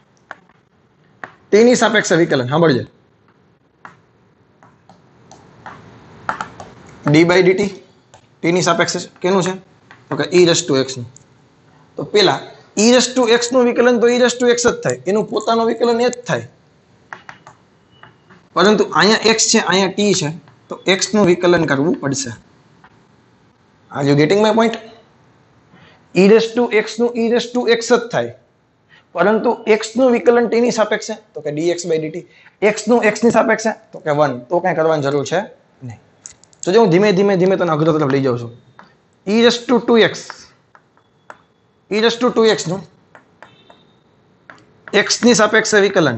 તેની સાપેક્ષે વિકલન સાંભળજે. ડી બાય ડીટી ટી ની સાપેક્ષે કેનું છે? તો કે ઈ રેસ ટુ એક્સ નું. તો પેલા ઈ રેસ ટુ એક્સ નું વિકલન તો ઈ રેસ ટુ એક્સ જ થાય. એનું પોતાનું વિકલન એ જ થાય. પરંતુ અહીંયા એક્સ છે, અહીંયા ટી છે, તો એક્સ નું વિકલન કરવું પડશે. Are you getting my point? E raise to x નું ઈ રેસ ટુ એક્સ જ થાય, પરંતુ એક્સ નું વિકલન ટી ની સાપેક્ષે તો કે ડીએક્સ બાય ડીટી. એક્સ નું એક્સ ની સાપેક્ષે તો કે વન. તો કઈ કરવાની જરૂર છે નહીં. તો જો હું ધીમે ધીમે ધીમે તને અઘરો તરફ લઈ જાઉં છું. E raise to two x e raise to two x નું એક્સ ની સાપેક્ષે વિકલન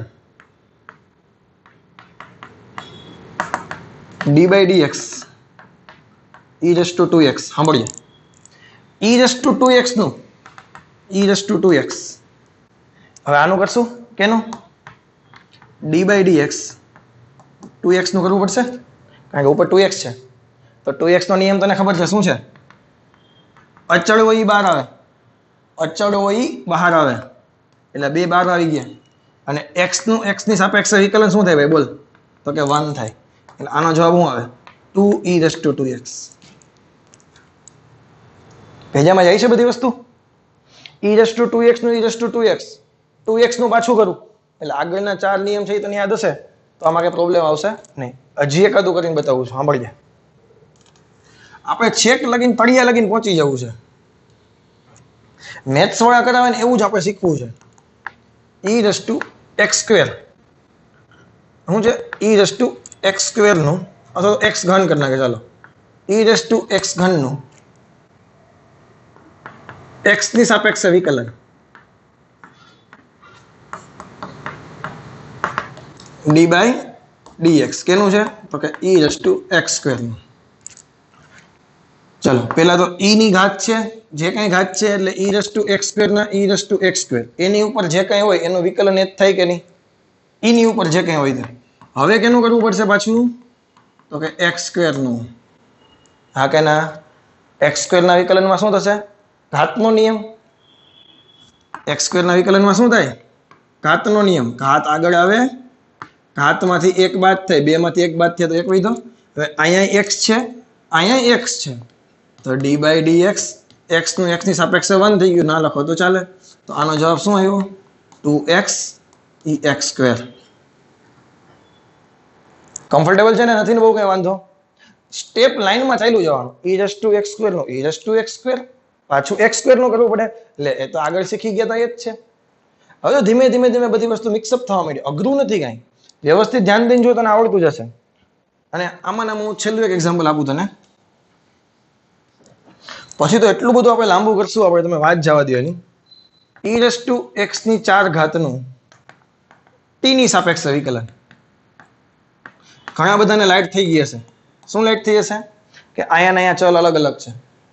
d by d x e raise to two x. સાંભળીએ. E raise to two x નું e raise to two x. હવે આનું કરશું કેનું? D by d x two x નું કરવું પડશે, કારણ કે ઉપર ટુ એક્સ છે. તો ટુ એક્સ નો નિયમ તને ખબર છે શું છે? અચળ હોય ઈ બહાર આવે. અચળ હોય ઈ બહાર આવે. એટલે બે બાર આવી ગયા. અને એક્સ નું એક્સ ની સાપેક્ષે વિકલન શું થાય ભાઈ બોલ? તો કે વન થાય. એટલે આનો જવાબ શું આવે? Two e raise to two x. ભેજામાં જાય છે બધી વસ્તુ? E raise to two x નું e raise to two x two x નું પાછું કરું એટલે આગળના ચાર નિયમ છે એ તને યાદ હશે, તો આમાં કઈ પ્રોબ્લેમ આવશે નહીં. હજી એકાદું કરીને બતાવું છું, સાંભળજે. આપણે છેક લગીને તળિયા લગીને પહોંચી જવું છે. મેથ્સ વાળા કરાવે ને એવું જ આપણે શીખવું છે. E raise to x square શું છે? E raise to x square નું અથવા એક્સ ઘન કરી નાખે. ચાલો, ઈ રેસ ટુ એક્સ ઘન નું એક્સ ની સાપેક્ષે વિકલન ડી બાય dx કેનું છે તો કે e raise to x square નું. ચલો પહેલા તો e ની ઘાત છે, જે કઈ ઘાત છે એટલે e raise to x square ના e raise to x square, એની ઉપર જે કઈ હોય એનું વિકલન એ જ થાય કે નહીં, e ની ઉપર જે કઈ હોય તે. હવે કેનું કરવું પડશે પાછું તો કે x સ્ક્વેર નું. હા કે ના, x સ્ક્વેર ના વિકલનમાં શું થશે, ઘાતનો નિયમ. x સ્ક્વેર ના વિકલનમાં શું થાય, ઘાતનો નિયમ. ઘાત આગળ આવે, ઘાતમાંથી એક બાદ થાય, બે માંથી એક બાદ થાય તો એક વધ્યો. હવે અહીંયા x છે, અહીંયા x છે, તો d બાય dx, x નું x ની સાપેક્ષે વન થઈ ગયું, ના લખો તો ચાલે. તો આનો જવાબ શું આવ્યો, two x e x square. Comfortable છે ને, નથી ને બહુ કઈ વાંધો. સ્ટેપ લાઈનમાં ચાલ્યું જવાનું, e raise to x square નો e raise to x square, પાછું x સ્ક્વેર નો કરવું પડે, એટલે એ તો આગળ શીખી ગયા તા એ જ છે. હવે તો ધીમે ધીમે ધીમે બધી વસ્તુ મિક્સઅપ થવા માંડી, અઘરું નથી કાંઈ, વ્યવસ્થિત ધ્યાન દઈને જો તને આવડતું જશે. અને આમાં હું છેલ્લું એક એક્ઝામ્પલ આપું તને, પછી તો એટલું બધું આપણે લાંબુ કરશું, આપણે તમે વાત જવા દો એની. e રેસ ટુ x ની ચાર ઘાતનું t ની સાપેક્ષે વિકલન. ઘણા બધાને લાઈટ થઈ ગઈ હશે. શું લાઈટ થઈ હશે કે આયા ને આયા ચલ અલગ અલગ છે,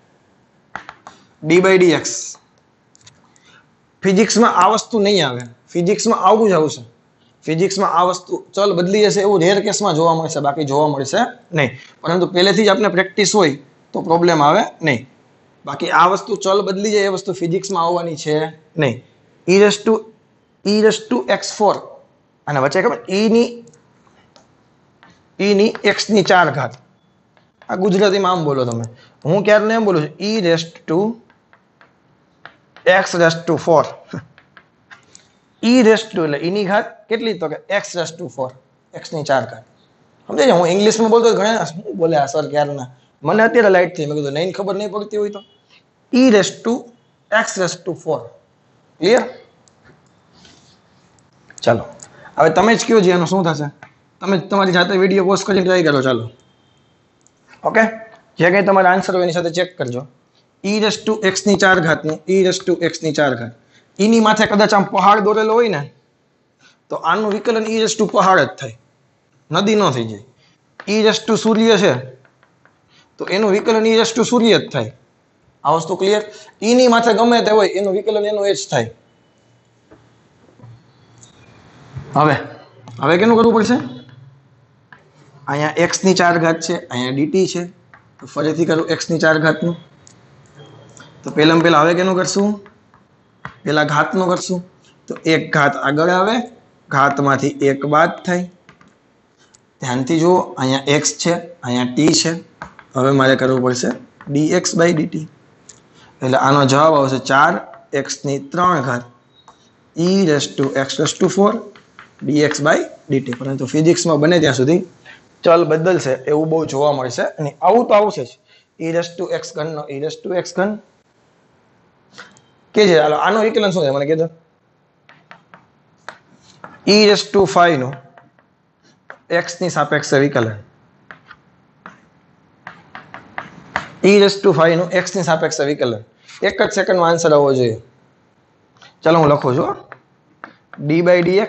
d બાય dx. ફિઝિક્સમાં આ વસ્તુ નહીં આવે, ફિઝિક્સમાં આવું જ આવશે. ફિઝિક્સમાં આ વસ્તુ ચલ બદલી જશે એવું રેર કેસમાં જોવા મળશે, બાકી જોવા મળશે નહીં. પરંતુ પહેલેથી જ આપણે પ્રેક્ટિસ હોય તો પ્રોબ્લેમ આવે નહીં. બાકી આ વસ્તુ ચલ બદલી જાય એ વસ્તુ ફિઝિક્સમાં આવવાની છે નહીં. e raise to e raise to x four, અને વચ્ચે ખબર e ની e ની x ની ચાર ઘાત. આ ગુજરાતીમાં આમ બોલો તમે, હું ક્યારે એમ બોલું છું e raise to x raise to four. e raise to એટલે e ની ઘાત કેટલી, તો કે x raise to four, x ની ચાર ઘાત. સમજે છે, હું ઇંગ્લિશમાં બોલતો ઘણા શું બોલે આ સર ક્યારના, મને અત્યારે લાઈટ થઈ, મેં કીધું નહીં ખબર નહીં પડતી હોય તો e raise to x raise to four. Clear? ચાલો હવે તમે જ કયો, એનું શું થશે તમે તમારી જાતે વિડીયો પોસ્ટ કરીને ટ્રાય કરો. ચાલો ઓકે, જે કંઈ તમારા આન્સર હોય એની સાથે ચેક કરજો. e રેસ ટુ x ની ચાર ઘાતનું e રેસ ટુ x ની ચાર ઘાત, e ની માથે કદાચ આમ પહાડ દોરેલો હોય ને તો આનું વિકલન e રેસ ટુ પહાડ જ થાય, નદી ન થઈ જાય. e રેસ ટુ સૂર્ય છે તો એનું વિકલન e રેસ ટુ સૂર્ય જ થાય. આ વસ્તુ ક્લિયર? e ની માથે ગમે તે હોય એનું વિકલન એનું એ જ થાય. હવે હવે કેનું કરવું પડશે, અહીંયા x ની ચાર ઘાત છે, અહીંયા dt છે, તો ફરીથી કરું x ની ચાર ઘાતનું. તો પહેલા પહેલા હવે કેનું કરશું, પેલા ઘાતનું કરશું. તો એક ઘાત આગળ આવે, ઘાતમાંથી એક બાદ થાય. ધ્યાનથી જુઓ, અહીંયા x છે, અહીંયા t છે. હવે મારે કરવું પડશે dx બાય dt, એટલે આનો જવાબ આવશે ચાર x ની ત્રણ ઘાત e raise to x raise to four dx by dt. પરંતુ ફિઝિક્સમાં બને ત્યાં સુધી ચલ બદલશે એવું બહુ જોવા મળશે અને આવું તો આવશે જ. e રેસ ટુ x ઘન નો e રેસ ટુ x ઘન કે છે. હાલો આનો વિકલન શું છે મને કહેજો. e રેસ ટુ ફાઈવ નું x ની સાપેક્ષે વિકલન, e રેસ ટુ ફાઈવ નું x ની સાપેક્ષે વિકલન. એક જ સેકન્ડમાં આન્સર આવવો જોઈએ. ચાલો હું લખું છું, d by dx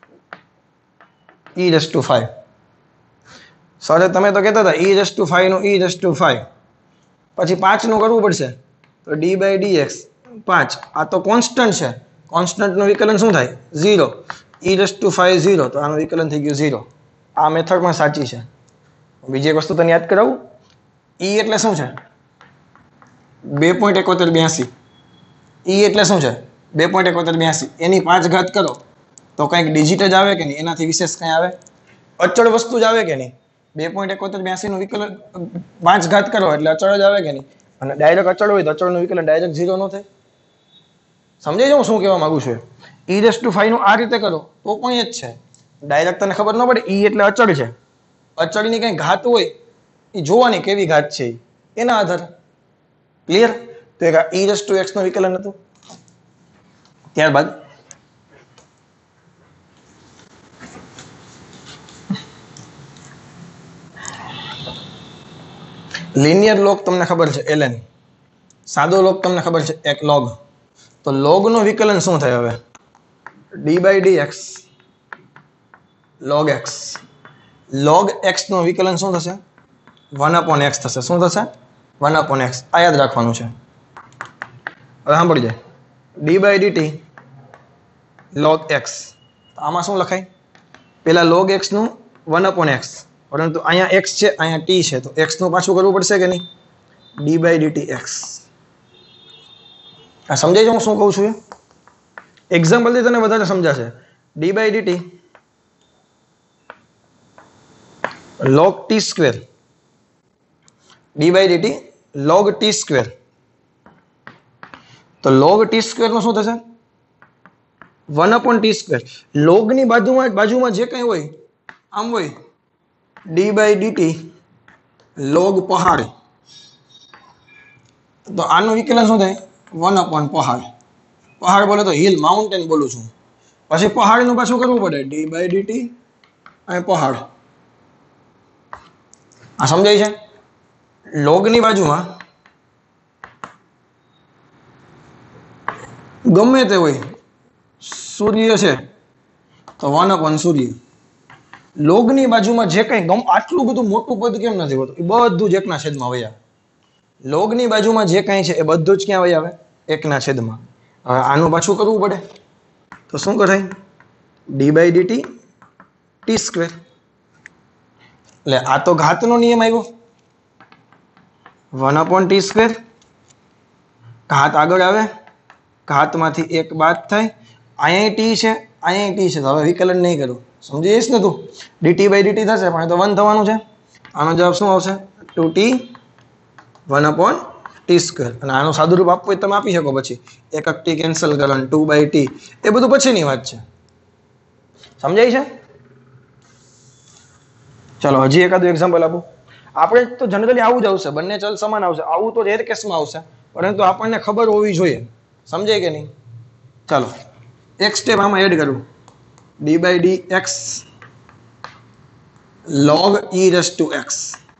e raise to five. Sir તમે તો કહેતા હતા e રેસ ટુ ફાઈવ નું e રેસ ટુ ફાઈવ, પછી પાંચ નું કરવું પડશે તો d બાય dx પાંચ. આ તો કોન્સ્ટન્ટ છે, કોન્સ્ટન્ટ નું વિકલન શું થાય, zero. e raise to five zero, તો આનું વિકલન થઈ ગયું ઝીરો. આ મેથડ પણ સાચી છે. બીજી એક વસ્તુ તને યાદ કરાવું, e એટલે શું છે, બે પોઈન્ટ એકોતેર બ્યાસી. e એટલે શું છે, બે પોઈન્ટ એકોતેર બ્યાસી. એની પાંચ ઘાત કરો તો કંઈક ડિજિટ જ આવે કે નહીં, એનાથી વિશેષ કંઈ આવે, અચળ વસ્તુ જ આવે કે નહીં. બે પોઈન્ટ એકોતેર બ્યાસી નું વિકલન પાંચ ઘાત કરો એટલે અચળ જ આવે કે નહીં. અને ડાયરેક્ટ અચળ હોય તો અચળનું વિકલન ડાયરેક્ટ ઝીરો ન થાય. સમજાઈ જાઉં શું કહેવા માંગુ છું. e રેસ ટુ ફાઈવ નું આ રીતે કરો તો પણ એ જ છે. ડાયરેક્ટ તને ખબર ન પડે e એટલે અચળ છે, અચળની કંઈ ઘાત હોય એ જોવાની કેવી ઘાત છે એના આધારે. ક્લિયર? તો એક e રેસ ટુ x નું વિકલન હતું. ત્યારબાદ લિનિયર લોગ તમને ખબર છે ln, સાદો લોગ તમને ખબર છે એક લોગ. તો લોગ નું વિકલન શું થાય હવે, d by dx log x log x નો વિકલન શું થશે? one upon x થશે. શું થશે? one upon x. આ યાદ રાખવાનું છે. હવે સાંભળી જાય. d by dt log x. આમાં શું લખાય? પેલા log x નું one upon x. પરંતુ અહીંયા x છે, અહીંયા t છે, તો x નું પાછું કરવું પડશે કે નહીં? d by dt x. આ સમજાય છે હું શું કહું છું? એ એક્ઝામ્પલ થી તને વધારે સમજાશે. d by dt log t square. d by dt log t square. તો log t square નું શું થશે? one upon t square. log ની બાજુમાં બાજુમાં જે કંઈ હોય આમ હોય d by dt log પહાડ. તો આનું વિકલન શું થાય? one upon પહાડ. પહાડ બોલે તો હિલ, માઉન્ટેન બોલું છું. પછી પહાડનું પાછું કરવું પડે d by dt અને પહાડ. આ સમજાય છે? log ની બાજુમાં ગમે તે હોય, સૂર્ય છે તો one upon સૂર્ય. log ની બાજુમાં જે કંઈ ગમ આટલું બધું મોટું પદ કેમ નથી હોતું? એ બધું જ એકના છેદમાં વહી આવે. log ની બાજુમાં જે કંઈ છે એ બધું જ ક્યાં વહી આવે? એકના છેદમાં. હવે આનું પાછું કરવું પડે તો શું કરાય? d by dt t square. એટલે આ તો ઘાતનો નિયમ આવ્યો. one upon t square. ઘાત આગળ આવે, ઘાતમાંથી એક બાદ થાય. અહીંયા t છે, અહીંયા t છે, તો હવે વિકલન નહીં કરું. સમજી જઈશ ને તું? dt by dt થશે પણ તો one થવાનું છે. આનો જવાબ શું આવશે? two t one upon t square. અને આનું સાદુરૂપ આપવું તમે આપી શકો. પછી એકક t કેન્સલ કરવાનું, two by t, એ બધું પછીની વાત છે. સમજાય છે? ચાલો હજી એકાદું એક્ઝામ્પલ આપું. આપણે તો જનરલી આવું જ આવશે, બંને ચલ સમાન આવશે. આવું તો રેર કેસમાં આવશે, પરંતુ આપણને ખબર હોવી જોઈએ. સમજાય કે નહીં? ચાલો એક સ્ટેપ આમાં એડ કરું. d by dx log e raised to x.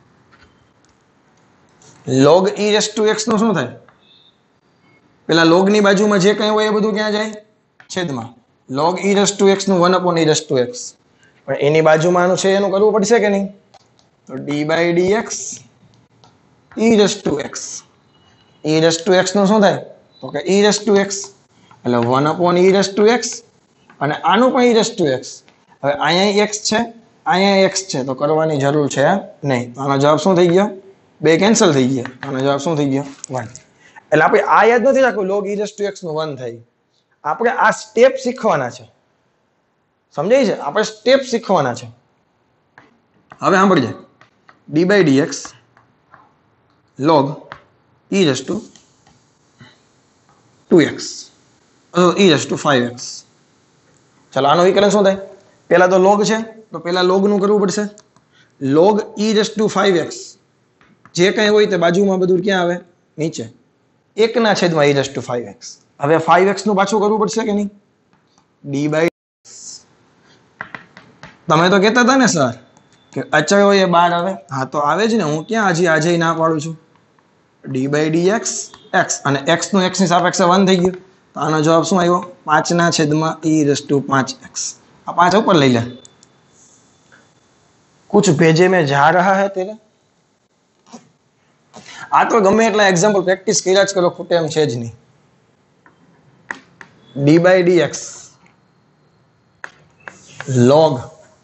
log e raised to x નું શું થાય? પેલા log ની બાજુમાં જે કંઈ હોય એ બધું ક્યાં જાય? છેદમાં. log e raised to x નું one upon e raised to x. પણ એની બાજુમાં આનું છે એનું કરવું પડશે કે નહીં? તો d by dx e raised to x. e raised to x નું શું થાય? તો કે e raised to x. એટલે one upon e raised to x અને આનું પણ e raised to x. હવે અહીંયા x છે, અહીંયા x છે, તો કરવાની જરૂર છે નહીં. આનો જવાબ શું થઈ ગયો? બે કેન્સલ થઈ ગયા. આનો જવાબ શું થઈ ગયો? one. એટલે આપણે આ યાદ નથી રાખવું log e raised to x નું one થાય. આપણે આ સ્ટેપ શીખવાના છે. સમજાય છે? આપણે સ્ટેપ શીખવાના છે. હવે સાંભળજે. d by dx log e raised to two x e raised to five x. ચાલો આનો વિકલન શું થાય? પહેલા તો log છે તો પહેલા log નું કરવું પડશે. log e raised to five x જે કંઈ હોય તે બાજુમાં બધું ક્યાં આવે? નીચે. એકના છેદમાં e raised to five x. હવે five x નું પાછું કરવું પડશે કે નહીં? d by તમે તો કહેતા હતા ને સર કે અચળ હોય એ બાર આવે. હા તો આવે જ ને. હું ક્યાં હજી આજે ના પાડું છું? d by dx x અને x નું x ની સાપેક્ષે one થઈ ગયું. તો આનો જવાબ શું આવ્યો? પાંચના છેદમાં e raised to five x. આ પાંચ ઉપર લઈ લે. कुछ भेजे में जा रहा है तेरे. આ તો ગમે એટલા એક્ઝામ્પલ પ્રેક્ટિસ કર્યા જ કરો, ખૂટે એમ છે જ નહીં. d by dx log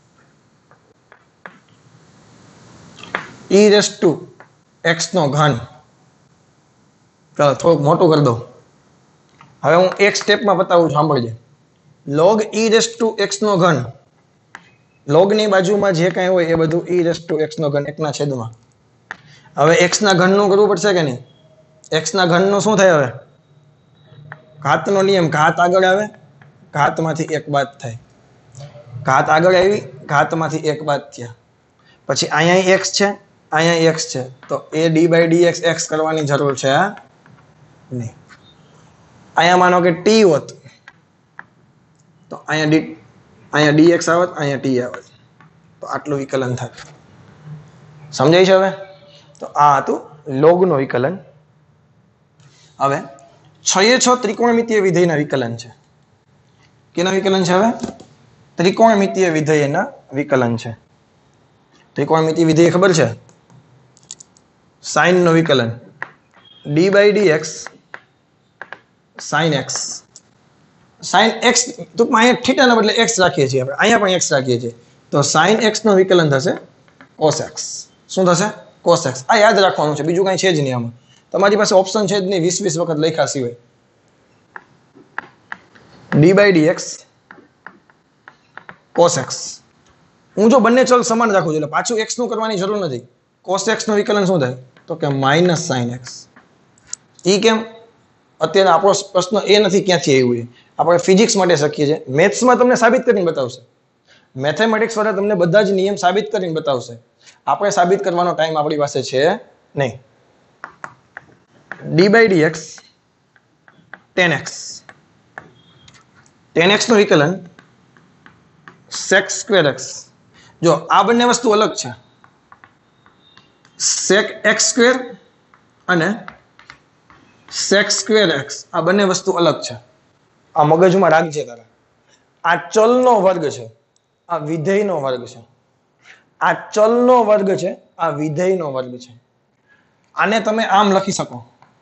e raised to x નો ઘન. ચાલો થોડુંક મોટું કરી દઉં. હવે હું એક સ્ટેપમાં બતાવું છું, સાંભળજે. log e raised to x નો ઘન. log ની બાજુમાં જે કંઈ હોય એ બધું e raised to x નો ઘન એકના છેદમાં. હવે x ના ઘનનું કરવું પડશે કે નહીં? x ના ઘનનું શું થાય? હવે ઘાતનો નિયમ, ઘાત આગળ આવે, ઘાતમાંથી એક બાદ થાય. ઘાત આગળ આવી, ઘાતમાંથી એક બાદ થયા. પછી અહીંયા x છે, અહીંયા x છે, તો એ d by dx x કરવાની જરૂર છે નહીં. અહીંયા માનો કે t હોત તો અહીંયા d અહીંયા dx આવત, અહીંયા t આવત, તો આટલું વિકલન થાય. સમજાય છે? હવે તો આ હતું log નો વિકલન. હવે છ એ છ ત્રિકોણમિતીય વિધેયના વિકલન છે. કેના વિકલન છે? હવે ત્રિકોણમિતીય વિધેયના વિકલન છે. ત્રિકોણમિતિ વિધેય ખબર છે, સાઇન નો વિકલન d by d x sine x. Sine x ટૂંકમાં અહીંયા થીટાના બદલે એક્સ રાખીએ છીએ આપણે, અહીંયા પણ એક્સ રાખીએ છીએ, તો સાઇન એક્સ નો વિકલન થશે કોસ એક્સ. શું થશે? Cos x. આ યાદ રાખવાનું છે, બીજું કાંઈ છે જ નહીં આમાં. તમારી પાસે ઓપ્શન છે જ નહીં વીસ વીસ વખત લખ્યા સિવાય. D by d x cos x. હું જો બંને ચલ સમાન રાખું છું એટલે પાછું એક્સ નું કરવાની જરૂર નથી. કોસ એક્સ નું વિકલન શું થાય? તો કે માઇનસ સાઇન એક્સ. ઈ કેમ? અત્યારે આપણો પ્રશ્ન એ નથી ક્યાંથી આવ્યું છે, આપણે ફિઝિક્સ માટે શીખીએ છીએ. મેથ્સમાં તમને સાબિત કરીને બતાવશે, મેથેમેટિક્સ વાળા તમને બધા જ નિયમ સાબિત કરીને બતાવશે. આપણે સાબિત કરવાનો ટાઈમ આપણી પાસે છે નહીં. D by d x tan x. Tan x નું વિકલન સેક સ્ક્વેર એક્સ. જો આ બંને વસ્તુ અલગ છે, સેક એક્સ સ્ક્વેર અને સેક સ્ક્વેર એક્સ, આ બંને વસ્તુ અલગ છે. આ મગજમાં રાખજે તારા. આ ચલનો વર્ગ છે, આ વિધેયનો વર્ગ છે. આ ચલનો વર્ગ છે, આ વિધેયનો વર્ગ છે. આને તમે આમ લખી શકો,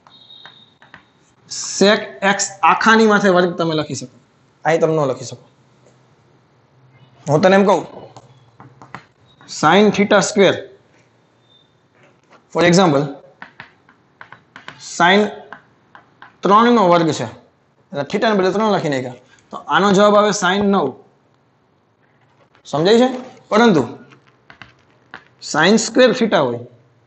સેક એક્સ આખાની માથે વર્ગ તમે લખી શકો. અહીં તમે ન લખી શકો. હું તને એમ કહું sine theta square, for example sine ત્રણ નો વર્ગ છે, થીટા ને બદલે ત્રણ લખી નાખ્યા, તો આનો જવાબ આવે સાઇન નવ. સમજાય છે? પરંતુ સાઇન સ્ક્વેર થીટા હોય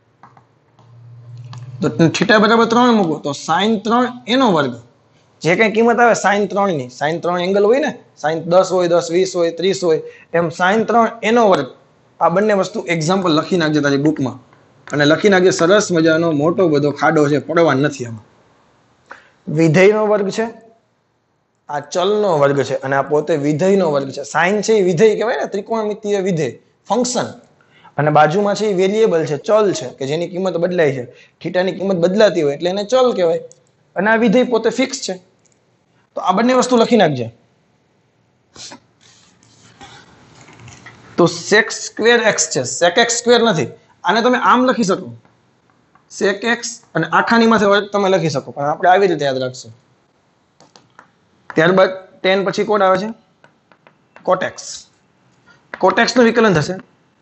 તો થીટા બરાબર ત્રણ મૂકો તો સાઇન ત્રણ એનો વર્ગ, જે કઈ કિંમત આવે સાઇન ત્રણ ની, સાઇન ત્રણ એંગલ હોય ને, સાઇન દસ હોય, દસ વીસ હોય, ત્રીસ હોય, એમ સાઇન ત્રણ એનો વર્ગ. આ બંને વસ્તુ એક્ઝામ્પલ લખી નાખજે તારી બુકમાં અને લખી નાખજે. સરસ મજાનો મોટો બધો ખાડો છે, પડવાનો નથી આમાં. વિધેયનો વર્ગ છે, આ ચલનો વર્ગ છે અને આ પોતે વિધેયનો વર્ગ છે. સાઇન છે એ વિધેય કહેવાય ને, ત્રિકોણમિતિય વિધેય ફંક્શન. અને બાજુમાં છે એ વેરિયેબલ છે, ચલ છે કે જેની કિંમત બદલાય છે. થીટાની કિંમત બદલાતી હોય એટલે એને ચલ કહેવાય અને આ વિધેય પોતે ફિક્સ છે. તો આ બંને વસ્તુ લખી નાખજે. તો સેક સ્ક્વેર એક્સ છે, સેક એક્સ સ્ક્વેર નથી. આને તમે આમ લખી શકો, સેક એક્સ અને આખાની માથે વર્ગ તમે લખી શકો, પણ આપણે આવી રીતે યાદ રાખશું. ત્યારબાદ ટેન પછી કોડ આવે છે કોટેક્સ. કોટેક્સ નું વિકલન થશે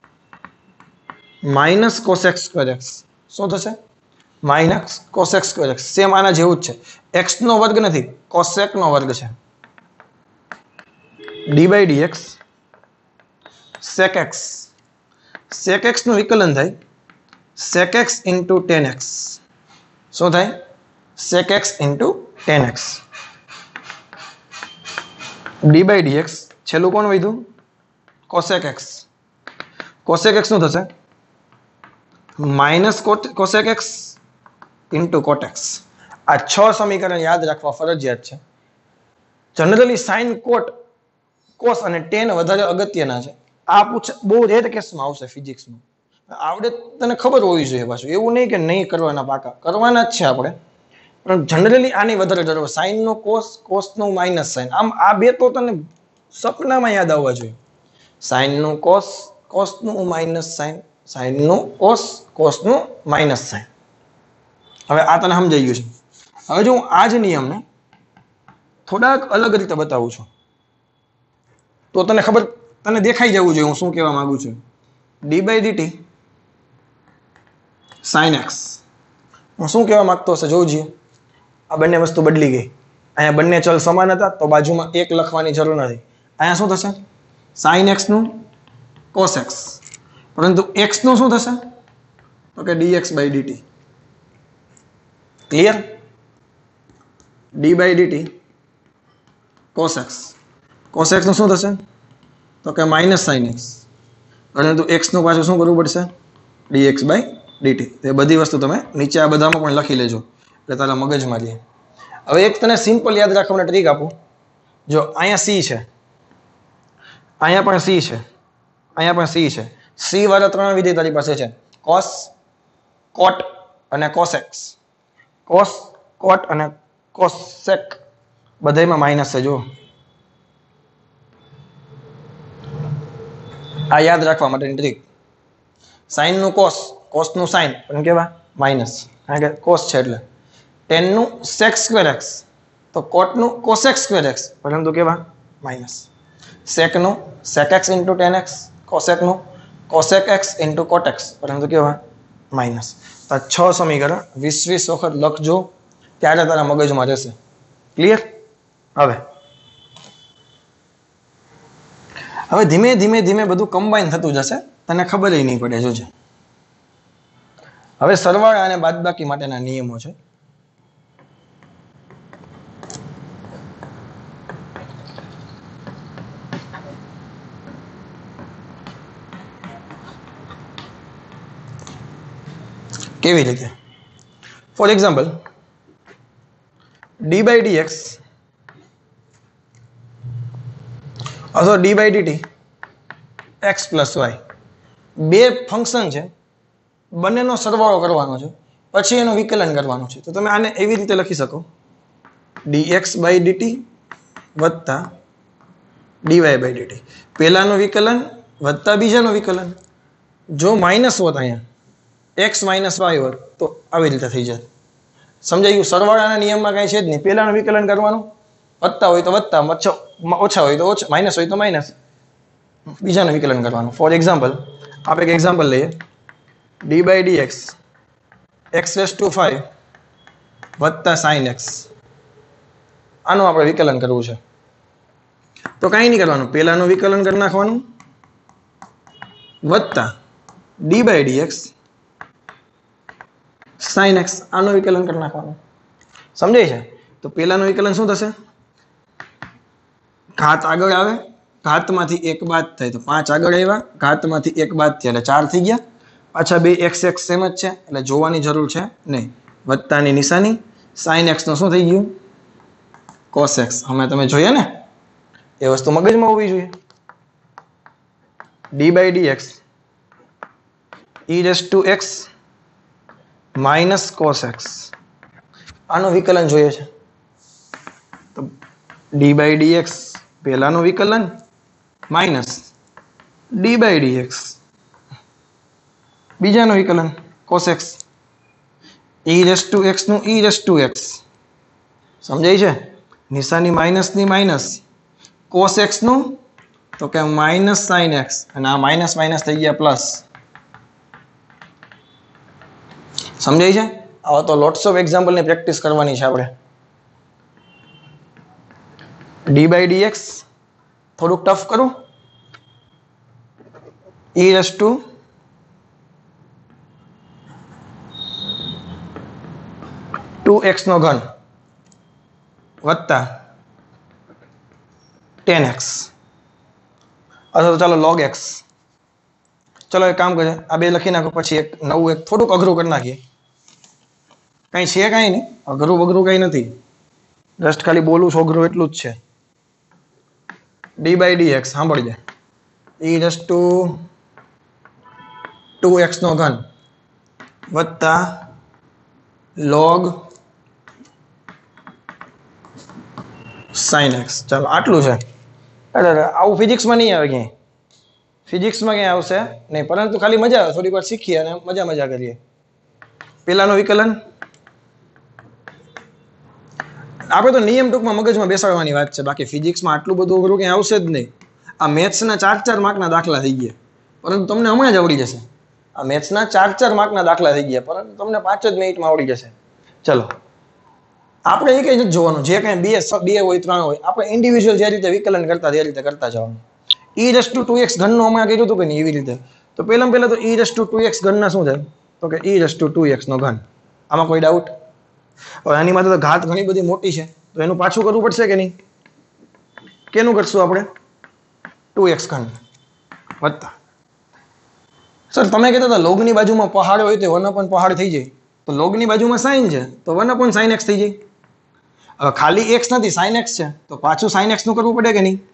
માઇનસ કોસેક્સ સ્ક્વેર એક્સ. શું થશે? Minus cosec square x. Same આના જેવું જ છે. એક્સ નો વર્ગ નથી, કોસેક નો વર્ગ છે. D by d x sec x. Sec x નું વિકલન થાય sec x into tan x. શું થાય? Sec x into tan x. D by d x છેલ્લું કોણ વધ્યું? Cosec x. કોસેક એક્સ નું થશે minus cosec x into cot x. આ છ સમીકરણ યાદ રાખવા ફરજિયાત છે. જનરલી સાઇન, કોટ, કોસ અને ટેન વધારે અગત્યના છે. આ પૂછ બહુ રેર કેસમાં આવશે ફિઝિક્સમાં. આવડે તને ખબર હોવી જોઈએ પાછું, એવું નહીં કે નહીં કરવાના, પાકા કરવાના જ છે આપણે, પણ જનરલી આની વધારે જરૂર. સાઇન નો કોસ, કોસ નું માઇનસ સાઇન, આમ આ બે તો તને સપનામાં યાદ આવવા જોઈએ. સાઇન નું કોસ, કોસ નું માઇનસ સાઇન, સાઇન નું કોસ, કોસ નું માઇનસ સાઇન. હવે આ તને સમજાઈ ગયું છે. હવે જો હું આ જ નિયમને થોડાક અલગ રીતે બતાવું છું તો તને ખબર, તને દેખાઈ જવું જોઈએ હું શું કહેવા માંગુ છું. D by d t sine x. હું શું કહેવા માંગતો હશે જોજે. આ બંને વસ્તુ બદલી ગઈ. અહીંયા બંને ચલ સમાન હતા તો બાજુમાં એક લખવાની જરૂર નથી. અહીંયા શું થશે? સાઇન એક્સ નું કોસ એક્સ. પરંતુ એક્સ નું શું થશે? તો કે d x by d t. Clear? D by d t cos x. Cos x નું શું થશે? તો કે માઇનસ સાઇન એક્સ. પરંતુ એક્સ નું પાછું શું કરવું પડશે? Dx by DT. એ બધી વસ્તુ તમે નીચે આ બધામાં પણ લખી લેજો એટલે તારા મગજમાં રહે. હવે એક તને સિમ્પલ યાદ રાખવાની ટ્રીક આપું. જો અહીંયા સી છે, અહીંયા પણ સી છે, અહીંયા પણ સી છે. સી વાળા ત્રણ વિધેય તારી પાસે છે, કોસ, કોટ અને કોસેક્સ. કોસ, કોટ અને કોસેક બધામાં માઇનસ છે. જો આ યાદ રાખવા માટેની ટ્રીક. સાઇન નું કોસ, કોસ નું સાઇન પણ કેવા માઇનસ, કારણ કે કોસ છે એટલે. ટેન નું સેક સ્ક્વેર એક્સ, તો કોટ નું કોસેક સ્ક્વેર એક્સ, પરંતુ કેવા માઇનસ. સેક નું sec x into tan x, cosec નું cosec x into cot x, પરંતુ કેવા માઇનસ. તો છ સમીકરણ વીસ વીસ વખત લખજો, ત્યારે તારા મગજમાં રહેશે. ક્લિયર? હવે હવે ધીમે ધીમે ધીમે બધું કમ્બાઈન થતું જશે, તને ખબર નહીં પડે. જોજે હવે સરવાળા અને બાદબાકી માટેના નિયમો છે. કેવી રીતે? For example, d by d x અથવા d by DT x plus y, બે ફંક્શન છે, બંનેનો સરવાળો કરવાનો છે, પછી એનું વિકલન કરવાનું છે. તો તમે આને એવી રીતે લખી શકો, ડી એક્સ બાય ડીટી વત્તા ડીવાય બાય ડીટી. પહેલાનું વિકલન વત્તા બીજાનું વિકલન. જો માઇનસ હોત અહીંયા, એક્સ માઇનસ વાય હોત, તો આવી રીતે થઈ જાય. સમજાયું? સરવાળાના નિયમમાં કાંઈ છે જ નહીં. પહેલાનું વિકલન કરવાનું, વત્તા હોય તો વત્તા, ઓછા હોય તો ઓછા, માઇનસ હોય તો માઇનસ, બીજાનું વિકલન કરવાનું. ફોર એક્ઝામ્પલ, આપણે એક એક્ઝામ્પલ લઈએ, d by d x x raise to five વત્તા સાઇન એક્સ. આનું આપણે વિકલન કરવું છે. તો કાંઈ નહીં કરવાનું, પહેલાનું વિકલન કરી નાખવાનું વત્તા d by d x sine x, આનું વિકલન કરી નાખવાનું. સમજાય છે? તો પહેલાનું વિકલન શું થશે? ઘાત આગળ આવે, ઘાતમાંથી એક બાદ થાય તો પાંચ આગળ આવ્યા, ઘાતમાંથી એક બાદ થયા એટલે ચાર થઈ ગયા. પાછા બે એક્સ એક્સ સેમ જ છે એટલે જોવાની જરૂર છે નહીં. વત્તાની નિશાની, સાઇન એક્સ નું શું થઈ ગયું? Cos x. હમણાં તમે જોઈએ ને, એ વસ્તુ મગજમાં હોવી જોઈએ. D by d x e raise to x minus cos x, આનું વિકલન જોઈએ છે. તો ડી બાય ડી એક્સ પહેલાનું વિકલન minus d by d x બીજાનું વિકલન cos x, e raise to x નું ઈ રેસ ટુ એક્સ. સમજાય છે? નિશાની માઇનસ ની માઇનસ, કોસ એક્સ નું તો કે માઇનસ સાઇન એક્સ, અને આ માઇનસ માઇનસ થઈ ગયા પ્લસ. સમજાય છે? આવા તો લોટ્સ ઓફ એક્ઝામ્પલ ની પ્રેક્ટિસ કરવાની છે આપણે. ડી બાય ડી એક્સ થોડુંક ટફ કરું, e raise to two x નો ઘન વત્તા ટેન એક્સ, અથવા તો ચાલો લોગ એક્સ. ચલો એક કામ કરે, આ બે લખી નાખો, પછી એક નવું એક થોડુંક અઘરું કરી નાખીએ. કઈ છે કઈ નહીં, અઘરું બઘરું કઈ નથી, જસ્ટ ખાલી બોલું છું અઘરું એટલું જ છે. ડી બાય ડી એક્સ સાંભળજે, e raise to two x નો ઘન વત્તા લોગ સાઇન એક્સ. ચાલો આટલું છે. અરે આવું ફિઝિક્સમાં નહીં આવે ક્યાંય, ફિઝિક્સમાં ક્યાંય આવશે નહીં, પરંતુ ખાલી મજા આવે, થોડીક વાર શીખીએ અને મજા મજા કરીએ. પેલાનું વિકલન આપણે તો નિયમ ટૂંકમાં મગજમાં બેસાડવાની વાત છે, બાકી ફિઝિક્સમાં આટલું બધું અઘરું ક્યાંય આવશે જ નહીં. આ મેથ્સના ચાર ચાર માર્કના દાખલા થઈ ગયા, પરંતુ તમને હમણાં જ આવડી જશે. આ મેથ્સના ચાર ચાર માર્કના દાખલા થઈ ગયા, પરંતુ તમને પાંચ જ મિનિટમાં આવડી જશે. ચલો, આપણે એ કઈ નથી જોવાનું, જે કઈ બે બે હોય ત્રણ હોય, આપણે ઇન્ડિવિજ્યુઅલ જે રીતે વિકલન કરતા તે રીતે કરતા જવાનું. E raise to two x ઘનનું હમણાં કીધું હતું કે નહીં, એવી રીતે. તો પહેલા પહેલા તો e raise to two x ઘનના શું થાય? તો કે e raise to two x નો ઘન. આમાં કોઈ ડાઉટ? હવે આની માટે તો ઘાત ઘણી બધી મોટી છે, તો એનું પાછું કરવું પડશે કે નહીં? કેનું કરશું આપણે? ટુ એક્સ ઘન વત્તા, સર તમે કહેતા હતા લોગની બાજુમાં પહાડ હોય તો વન અપોન પહાડ થઈ જાય, તો લોગની બાજુમાં સાઇન છે તો વન અપોન સાઇન એક્સ થઈ જાય. હવે ખાલી એક્સ નથી, સાઇન એક્સ છે, તો પાછું સાઇન એક્સ નું કરવું પડે કે નહીં?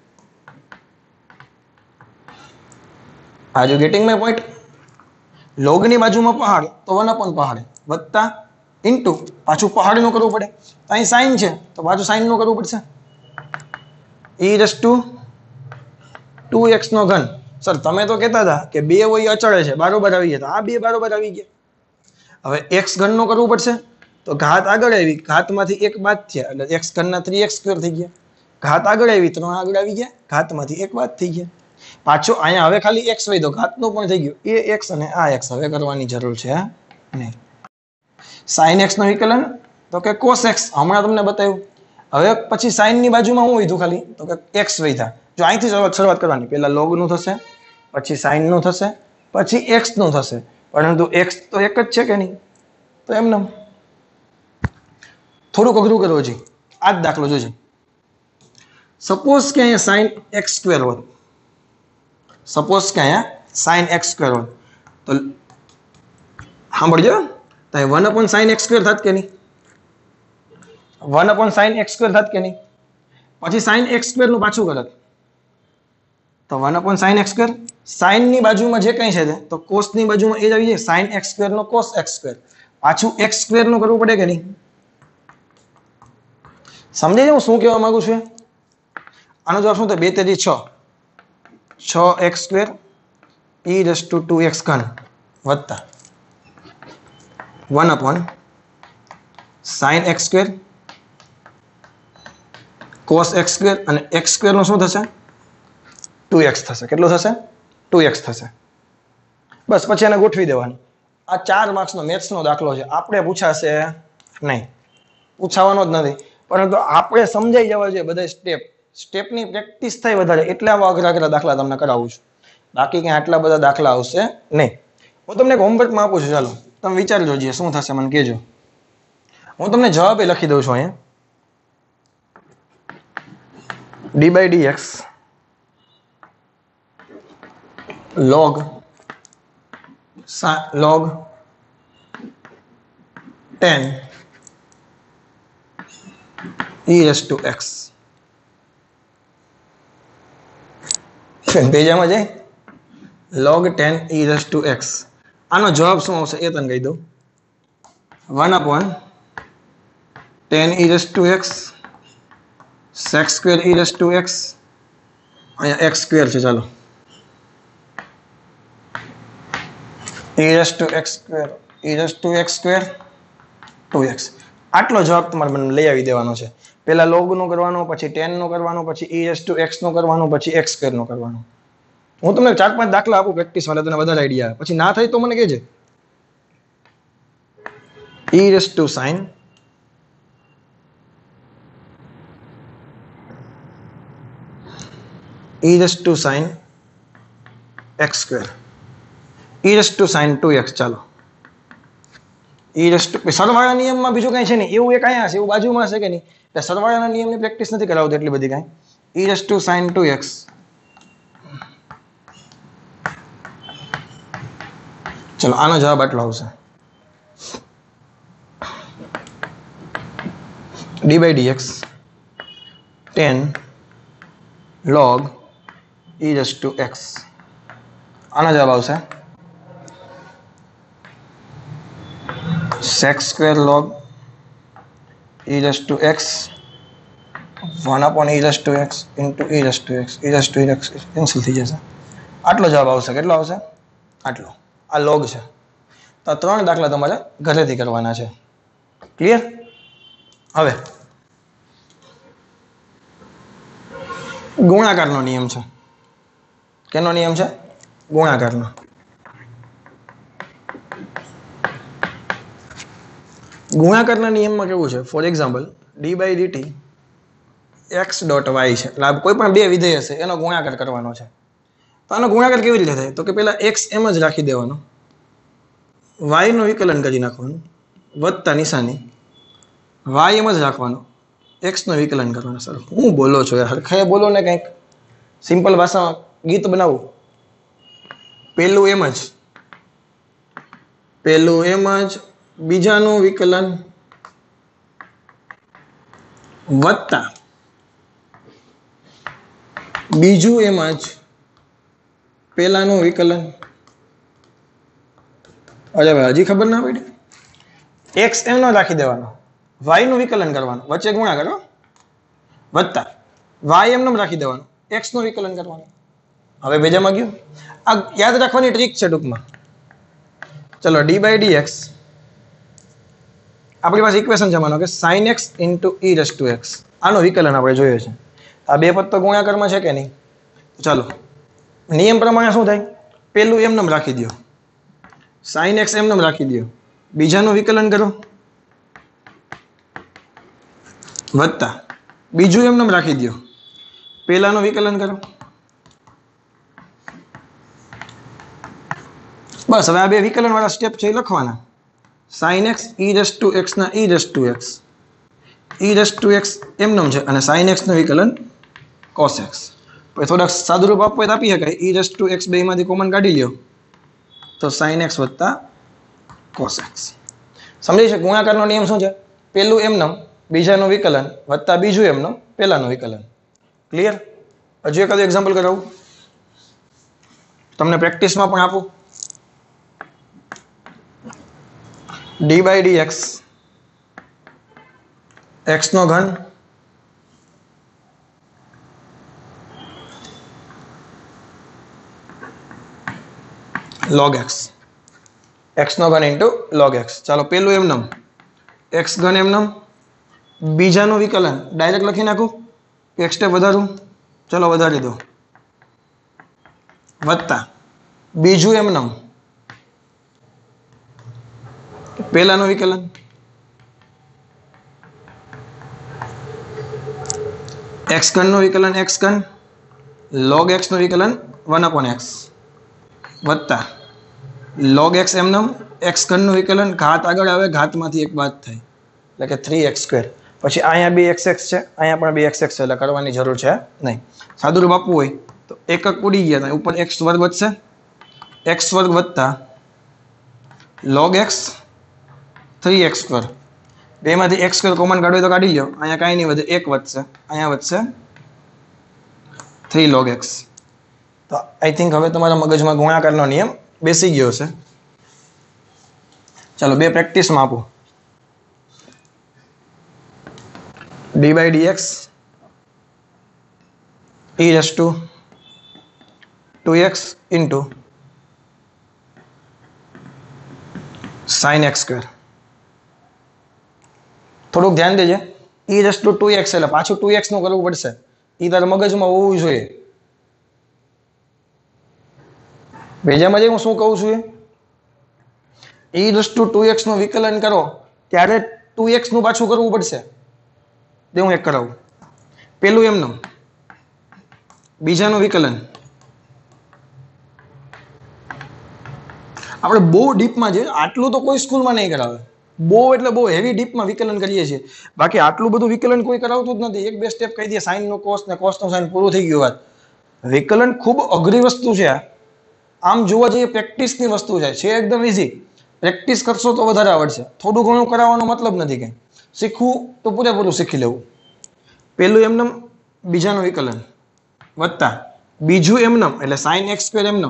Are you getting my point? લોગની બાજુમાં પહાડ તો વન અપોન પહાડ વત્તા ઇન્ટુ પાછું પહાડ નું કરવું પડે. અહીં સાઇન છે તો પાછું સાઇન નું કરવું પડશે. E raise to two x નો ઘન સર તમે તો કહેતા હતા કે બે હોય અચળ છે, બારોબાર આવી ગયા, આ બે બારોબાર આવી ગયા. હવે એક્સ ઘનનો કરવું પડશે, તો ઘાત આગળ આવી, ઘાતમાંથી એક બાદ થયા એટલે એક્સ ઘનના થ્રી એક્સ સ્ક્વેર થઈ ગયા. ઘાત આગળ આવી, ત્રણ આગળ આવી ગયા, ઘાતમાંથી એક બાદ થઈ ગયા. પાછો અહીંયા હવે ખાલી એક્સ વધ્યો, ઘાતનું પણ થઈ ગયું. એ એક્સ અને આ એક્સ હવે કરવાની જરૂર છે નહીં. સાઇન એક્સ નું વિકલન તો કે કોસ એક્સ, હમણાં તમને બતાવ્યું. હવે પછી સાઇન ની બાજુમાં શું વધ્યું ખાલી, તો કે એક્સ વધ્યા. જો અહીંથી શરૂઆત કરવાની, પહેલા લોગ નું થશે, પછી સાઇન નું થશે, પછી એક્સ નું થશે. પરંતુ એક્સ તો એક જ છે કે નહીં, તો એમને થોડુંક અઘરું કરવું છે. આ જ દાખલો જોજે. સપોઝ કે અહીંયા સાઇન એક્સ સ્ક્વેર હોત, સપોઝ કે અહીંયા સાઇન એક્સ સ્ક્વેર હોત, તો સાંભળજો, તો one upon sine x square થાત કે નહીં, one upon sine x square થાત કે નહીં. પછી સાઇન એક્સ સ્ક્વેર નું પાછું કરત, તો one upon sine x square. Sine ની બાજુમાં જે કંઈ છે તો કોસ ની બાજુમાં એ જ આવી જાય, સાઇન એક્સ સ્ક્વેર નો કોસ એક્સ સ્ક્વેર. પાછું એક્સ સ્ક્વેર નું કરવું પડે કે નહીં. સમજાય હું શું કહેવા માંગુ છું? આનો જવાબ શું થાય? બે તેરી છ, છ x square e raise to two x ઘન વત્તા one upon sine x square cos x square, અને એક્સ સ્ક્વેર નું શું થશે? ટુ એક્સ થશે. કેટલું થશે? ટુ એક્સ થશે. બસ પછી એને ગોઠવી દેવાનું. આ ચાર માર્ક્સનો મેથ્સનો દાખલો છે. આપણે પૂછાશે નહીં, પૂછાવાનો જ નથી, પરંતુ આપણે સમજાઈ જવા જોઈએ બધા સ્ટેપ. સ્ટેપની પ્રેક્ટિસ થાય વધારે, એટલે આવા અઘરા અઘરા દાખલા તમને કરાવું છું. બાકી ક્યાં આટલા બધા દાખલા આવશે નહીં. હું તમને હોમવર્કમાં આપું છું, ચાલો તમે વિચારજો જોઈએ શું થશે, મને કહેજો. હું તમને જવાબ એ લખી દઉં છું અહીંયા. D by d x log log tan e raised to x. પેજામાં જાય log tan e raised to x. આનો જવાબ શું આવશે એ તને કહી દઉં. One upon tan e raised to x sec square e raised to x, અહીંયા x સ્ક્વેર છે, ચાલો e raised to x square e raised to x square two x. આટલો જવાબ તમારે મને લઈ આવી દેવાનો છે. પહેલા log નો કરવાનો, પછી ટેન નો કરવાનો, પછી e raised to x નો કરવાનો, પછી x square નો કરવાનો. હું તમને ચાર પાંચ દાખલા આપું પ્રેક્ટિસ માટે, તને વધારે આઈડિયા આવે. પછી ના થાય તો મને કહેજે. e raised to sin e raised to sin x square e raised to sin two x. ચાલો e raised to સરવાળા નિયમમાં બીજું કઈ છે નહીં, એવું એક અહીંયા છે, એવું બાજુમાં છે કે નહીં, એટલે સરવાળાના નિયમની પ્રેક્ટિસ નથી કરાવતી એટલી બધી કાંઈ. e raised to sin two x. ચલો આનો જવાબ આટલો આવશે. d by dx tan log e raised to x. આનો જવાબ આવશે sec square log e raised to x one upon e raised to x into e raised to x. e raised to x cancel થઈ જશે. આટલો જવાબ આવશે. કેટલો આવશે? આટલો. આ log છે. તો ત્રણ દાખલા તમારે ઘરેથી કરવાના છે. ક્લિયર? હવે ગુણાકારનો નિયમ છે. કેનો નિયમ છે? ગુણાકારનો. ગુણાકારના નિયમમાં કેવું છે? For example d by DT x dot y છે, એટલે કોઈ પણ બે વિધેય હશે એનો ગુણાકાર કરવાનો છે. તો આનો ગુણાકાર કેવી રીતે થાય? તો કે પેલા એક્સ એમ જ રાખી દેવાનો, વાય નું વિકલન કરી નાખવાનું, વત્તા નિશાની, વાય એમ જ રાખવાનો, એક્સ નું વિકલન કરવાનું. સર હું બોલો છો યાર, હરખાએ બોલો ને કંઈક. સિમ્પલ ભાષામાં ગીત બનાવું. પેલું એમ જ પેલું એમ જ બીજાનું વિકલન વત્તા બીજું એમ જ પેલાનું વિકલન. અરે ભાઈ હજી ખબર ના પડી. એક્સ એમ નો રાખી દેવાનો, વાય નું વિકલન કરવાનું, વચ્ચે ગુણા કરો, વત્તા વાય એમ નો રાખી દેવાનું, એક્સ નું વિકલન કરવાનું. હવે બેજામાં ગયું. આ યાદ રાખવાની ટ્રીક છે ટૂંકમાં. ચલો ડી બાય ડી એક્સ આપણી પાસે ઇક્વેશન છે માનો કે sine x into e raise to x. આનો વિકલન આપણે જોઈએ છે. આ બે પદ તો ગુણાકારમાં છે કે નહીં? ચાલો નિયમ પ્રમાણે શું થાય? પેલું એમનેમ રાખી દો, સાઇન એક્સ એમનેમ રાખી દો, બીજાનું વિકલન કરો વત્તા બીજું એમનેમ રાખી દો, પેલાનું વિકલન કરો. બસ હવે આ બે વિકલન વાળા સ્ટેપ છે એ લખવાના. Sine x e raise to x ના e raise to x, e raise to x એમનેમ છે અને સાઇન એક્સ નું વિકલન કોસ એક્સ. પછી થોડાક સાદુરૂપ આપવું આપી શકાય. ઈ રેસ ટુ એક્સ બે માંથી કોમન કાઢી લ્યો તો સાઇન એક્સ વત્તા કોસ એક્સ. સમજી છે? ગુણાકારનો નિયમ શું છે? પેલું એમનેમ, બીજાનું વિકલન વત્તા બીજું એમનેમ, પેલાનું વિકલન. ક્લિયર? હજુ એકાદું એક્ઝામ્પલ કરાવું તમને, પ્રેક્ટિસમાં પણ આપું. D by d x x નો ઘન log x, x નો ઘન ઇન્ટુ log x. ચાલો પેલું એમનેમ x ઘન એમનેમ, બીજાનું વિકલન ડાયરેક્ટ લખી નાખું એક સ્ટેપ વધારું. ચલો વધારી દો વત્તા બીજું એમનેમ પેલાનું વિકલન x ઘન નું વિકલન x ઘન log x નું વિકલન વન અપોન એક્સ વત્તા log x એમનેમ x ઘન નું વિકલન ઘાત આગળ આવે, ઘાતમાંથી એક બાદ થાય એટલે કે થ્રી એક્સ સ્ક્વેર. પછી અહીંયા બે એક્સ એક્સ છે, અહીંયા પણ બે એક્સ એક્સ છે એટલે કરવાની જરૂર છે નહીં. સાદુરૂપ આપવું હોય તો એકક ઉડી ગયા તો ઉપર એક્સ વર્ગ વધશે, એક્સ વર્ગ વત્તા log x three x square. બે માંથી એક્સ સ્ક્વેર કોમન કાઢો તો કાઢી લો. અહીંયા કાંઈ નહીં વધે, એક વધશે, અહીંયા વધશે થ્રી log x. તો આઈ થિંક હવે તમારા મગજમાં ગુણાકારનો નિયમ બેસી ગયો છે. ચાલો બે પ્રેક્ટિસમાં આપું. D by d x e raise to two x into sine x square. થોડુંક ધ્યાન દેજે. E raise to two x એટલે પાછું ટુ એક્સ નું કરવું પડશે. એ તારા મગજમાં હોવું જોઈએ. બીજામાં જે હું શું કહું છું એ e raise to two x નું વિકલન કરો ત્યારે ટુ એક્સ નું પાછું કરવું પડશે. દે હું એક કરાવું. પેલું એમનું, બીજાનું વિકલન. આપણે બહુ ડીપમાં છે, આટલું તો કોઈ સ્કૂલમાં નહીં કરાવે. બહુ એટલે બહુ હેવી ડીપમાં વિકલન કરીએ છીએ. બાકી આટલું બધું વિકલન કોઈ કરાવતું જ નથી. એક બે સ્ટેપ કહી દે, સાઇન નો કોસ ને કોસ નો સાઇન, પૂરું થઈ ગયું વાત. વિકલન ખૂબ અઘરી વસ્તુ છે. આમ જોવા જઈએ પ્રેક્ટિસની વસ્તુ છે, છે એકદમ ઇઝી. પ્રેક્ટિસ કરશો તો વધારે આવડશે. થોડું ઘણું કરાવવાનો મતલબ નથી કંઈ. શીખવું તો પૂરેપૂરું શીખી લેવું. પેલું એમનેમ, બીજાનું વિકલન વત્તા બીજું એમનેમ એટલે સાઇન એક્સ સ્ક્વેર એમનેમ,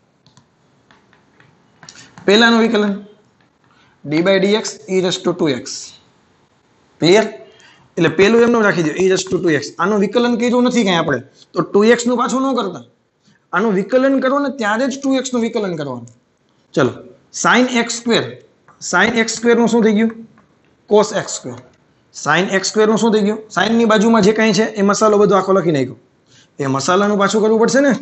પેલાનું વિકલન d by d x e raise to two x. Clear? એટલે પેલું એમનેમ રાખી દો e raise to two x. આનું વિકલન કર્યું નથી કંઈ આપણે તો ટુ એક્સ નું પાછું ન કરતા. આનું વિકલન કરો ને ત્યારે જ ટુ એક્સ નું વિકલન કરવાનું. ચલો sine x square, sine x square નું શું થઈ ગયું? Cos x square. Sine x square નું શું થઈ ગયું? સાઇન ની બાજુમાં જે કંઈ છે એ મસાલો બધો આખો લખી નાખ્યો. એ મસાલાનું પાછું કરવું પડશે ને?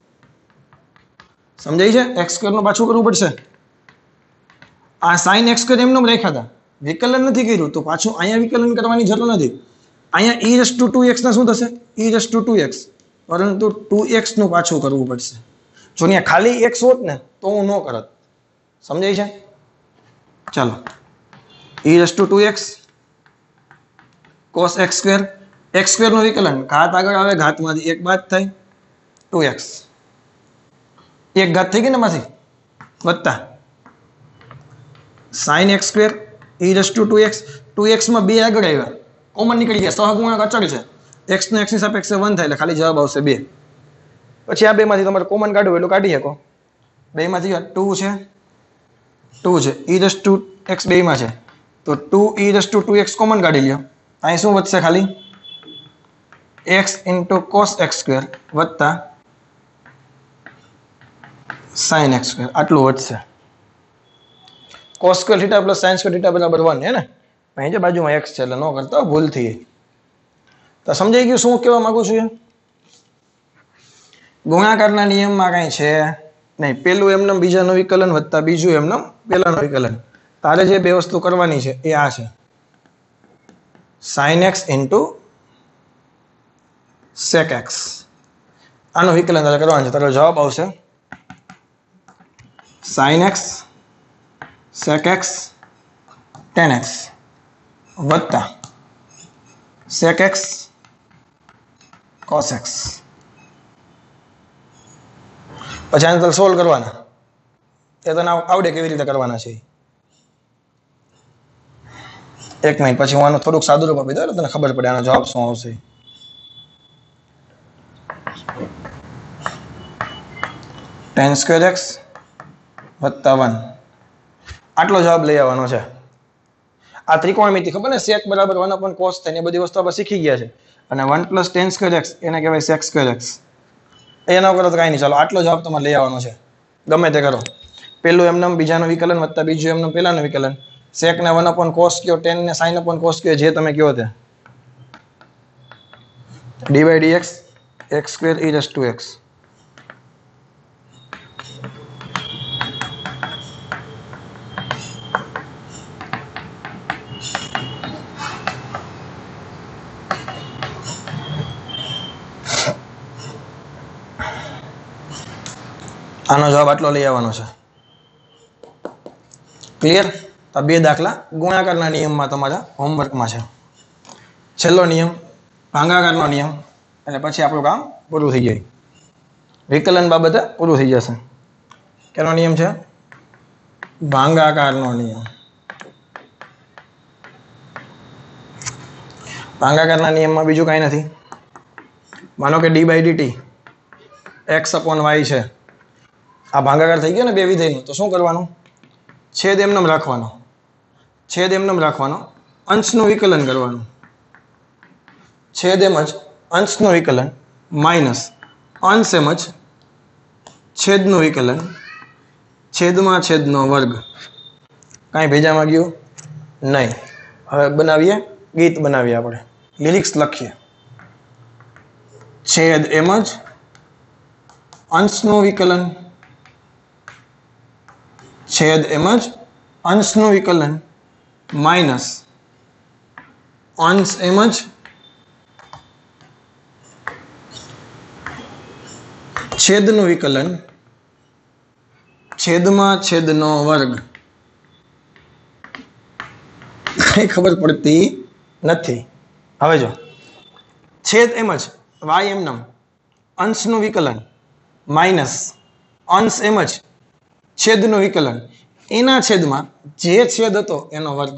સમજાય છે? એક્સ સ્ક્વેર નું પાછું કરવું પડશે. આ સાઇન એક્સ સ્ક્વેર એમનેમ રાખ્યા હતા, વિકલન નથી કર્યું તો પાછું અહીંયા વિકલન કરવાની જરૂર નથી. અહીંયા e raise to two x ના શું થશે? E raise to two x, પરંતુ ટુ એક્સ નું પાછું કરવું પડશે. જો અહીંયા ખાલી એક્સ હોત ને તો હું ન કરત. સમજાય છે? ચાલો e raise to two x cos x square, x square નું વિકલન ઘાત આગળ આવે, ઘાતમાંથી એક બાદ થાય ટુ એક્સ. એક ઘાત થઈ ગઈ ને માંથી વત્તા sine x square e raise to two x. Two x માં બે આગળ આવ્યા, કોમન નીકળી ગયા, સહગુણક અચળ છે. એક્સ નો એક્સ ની સાપેક્ષે વન થાય એટલે ખાલી જવાબ આવશે બે. પછી આ બે માંથી તમારે કોમન કાઢવું એટલું કાઢી શકો. બે માંથી ટુ છે, ટુ છે, ઈ રેસ ટુ એક્સ બે માં છે તો two e raise to two x common કાઢી લ્યો. અહીં શું વધશે? ખાલી x into cos x square વત્તા સાઇન એક્સ સ્ક્વેર આટલું વધશે. Cos square theta plus sine square theta બરાબર વન હે ને. અહીં જે બાજુમાં એક્સ છે એટલે ન કરતા ભૂલથી. તો સમજાઈ ગયું શું કહેવા માંગુ છું? ગુણાકારના નિયમમાં કાંઈ છે નહીં. પેલું એમનેમ બીજાનું વિકલન વત્તા બીજું એમનેમ પેલાનું વિકલન. તારે જે બે વસ્તુ કરવાની છે એ આ છે. Sine x into sec x. આનું વિકલન તારે કરવાનું છે. તારો જવાબ આવશે sine x sec x tan x વત્તા સેક એક્સ કોસ એક્સ. પછી આને તારે સોલ્વ કરવાના. એ તને આવડે કેવી રીતે કરવાના છે. એક મિનિટ પછી હું આનું થોડુંક સાદું રૂપ આપી દઉં એટલે તને ખબર પડે આનો જવાબ શું આવશે. ટેન સ્ક્વેર એક્સ વત્તા વન આટલો જવાબ લઈ આવવાનો છે. આ ત્રિકોણમિતિ ખબર ને સેક બરાબર વન અપોન કોસ થાય એ બધી વસ્તુ આપણે શીખી ગયા છે. અને one plus tan square x એને કહેવાય સેક સ્ક્વેર એક્સ. એના કરો તો કાંઈ નહીં. ચાલો આટલો જવાબ તમારે લઈ આવવાનો છે. ગમે તે કરો. પેલું એમનેમ બીજાનું વિકલન વત્તા બીજું એમનેમ પેલાનું વિકલન. સેક ને વન અપોન કોસ કયો, ટેન ને સાઇન અપોન કોસ કયો, જે તમે કયો તે. D by d x x square e raise to x. આનો જવાબ આટલો લઈ આવવાનો છે. ક્લિયર? આ બે દાખલા ગુણાકારના નિયમમાં તમારા હોમવર્કમાં છે. છેલ્લો નિયમ ભાગાકારનો નિયમ અને પછી આપણું કામ પૂરું થઈ જાય. વિકલન બાબતે પૂરું થઈ જશે. કેનો નિયમ છે? ભાગાકારનો નિયમ. ભાગાકારના નિયમમાં બીજું કાંઈ નથી. માનો કે d by DT x upon y છે. આ ભાગાકાર થઈ ગયો ને બે વિધેયનો. તો શું કરવાનું? છેદ એમનેમ રાખવાનો. છેદ એમનેમ રાખવાનો. અંશનું વિકલન કરવાનું. છેદ એમ જ અંશનું વિકલન માઇનસ અંશ એમ જ છેદનું વિકલન છેદમાં છેદનો વર્ગ. કાંઈ ભેજામાં ગયું નહીં. હવે બનાવીએ ગીત બનાવીએ આપણે. લિરિક્સ લખીએ. છેદ એમ જ અંશનું વિકલન છેદ એમ જ અંશનું વિકલન માઇનસ અંશ એમ જ છેદનું વિકલન છેદમાં છેદનો વર્ગ. કઈ ખબર પડતી નથી. હવે જો છેદ એમ જ વાય એમનેમ અંશનું વિકલન માઇનસ અંશ એમ જ છેદનું વિકલન એના છેદમાં જે છેદ હતો એનો વર્ગ.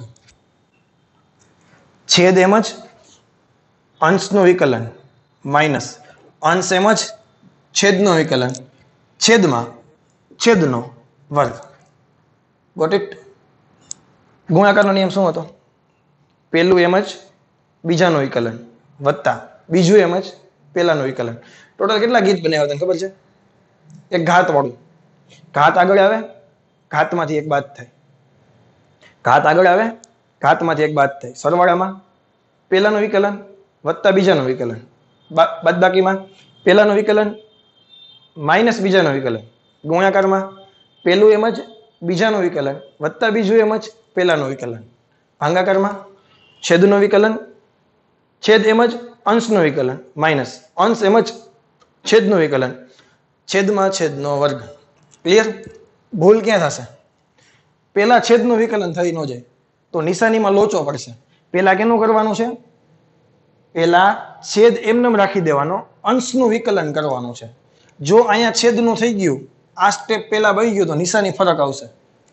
છેદ એમ જ અંશનું વિકલન માઇનસ અંશ એમ જ છેદનું વિકલન છેદમાં છેદનો વર્ગ. Got it? ગુણાકારનો નિયમ શું હતો? પેલું એમ જ બીજાનું વિકલન વત્તા બીજું એમ જ પેલાનું વિકલન. ટોટલ કેટલા ગીત બનાવ્યા તને ખબર છે? એક ઘાત વાળું. ઘાત આગળ આવે ઘાતમાંથી એક બાદ થાય. ઘાત આગળ આવે ઘાતમાંથી એક બાદ થાય. સરવાળામાં પેલાનું વિકલન વત્તા બીજાનું વિકલન. બાદબાકીમાં પેલાનું વિકલન માઇનસ બીજાનું વિકલન. ગુણાકારમાં પેલું એમ જ બીજાનું વિકલન વત્તા બીજું એમ જ પેલાનું વિકલન. ભાગાકારમાં છેદનું વિકલન છેદ એમ જ અંશનું વિકલન માઇનસ અંશ એમ જ છેદનું વિકલન છેદમાં છેદનો વર્ગ. ક્લિયર? ભૂલ ક્યાં થશે? પેલા છેદનું વિકલન થઈ ન જાય તો નિશાનીમાં લોચો પડશે. પેલા કેનું કરવાનું છે? પેલા છેદ એમનેમ રાખી દેવાનો, અંશનું વિકલન કરવાનું છે. જો અહીંયા છેદનું થઈ ગયું, આ સ્ટેપ પેલા બની ગયું તો નિશાની ફરક આવશે.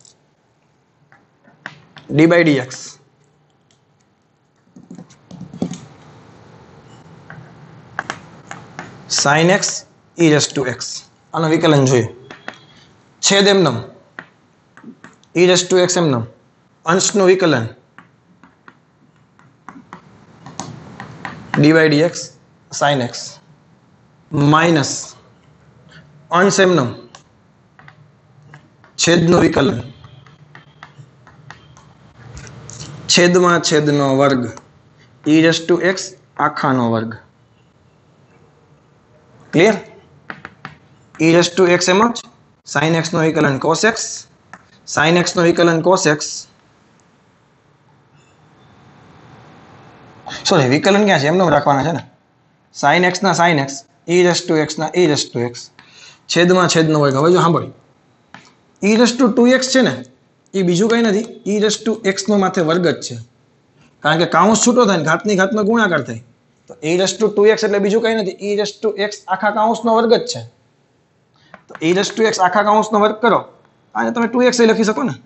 D by d x sine x e raise to x. આનું વિકલન જોઈએ. છેદ એમનેમ ઈ રેસ ટુ એક્સ એમનેમ અંશનું વિકલન d by d x sine x minus અંશ એમનેમ છેદનું વિકલન છેદમાં છેદનો વર્ગ e રેસ ટુ x આખાનો વર્ગ. Clear? e raise to x એમ જ sin x નો વિકલન cos x, sin x નો વિકલન cos x. સોરી, વિકલન ક્યાં છે? એમને રાખવાના છે ને. sin x ના sin x, e raise to x ના e રેસ ટુ x, છેદમાં છેદનો વર્ગ. હવે જો સાંભળ, e raise to two x છે ને, એ બીજું કઈ નથી, e રેસ ટુ x નો માથે વર્ગ જ છે. કારણ કે કાઉન્સ છૂટો થાય ને ઘાતની ઘાતનો ગુણાકાર થાય, તો e raise to two x એટલે બીજું કઈ નથી, e રેસ ટુ x આખા કાઉન્સનો વર્ગ જ છે. તો e રેસ ટુ x આખા કાઉન્સનો વર્ગ કરો અને તમે ટુ x લખી શકો ને.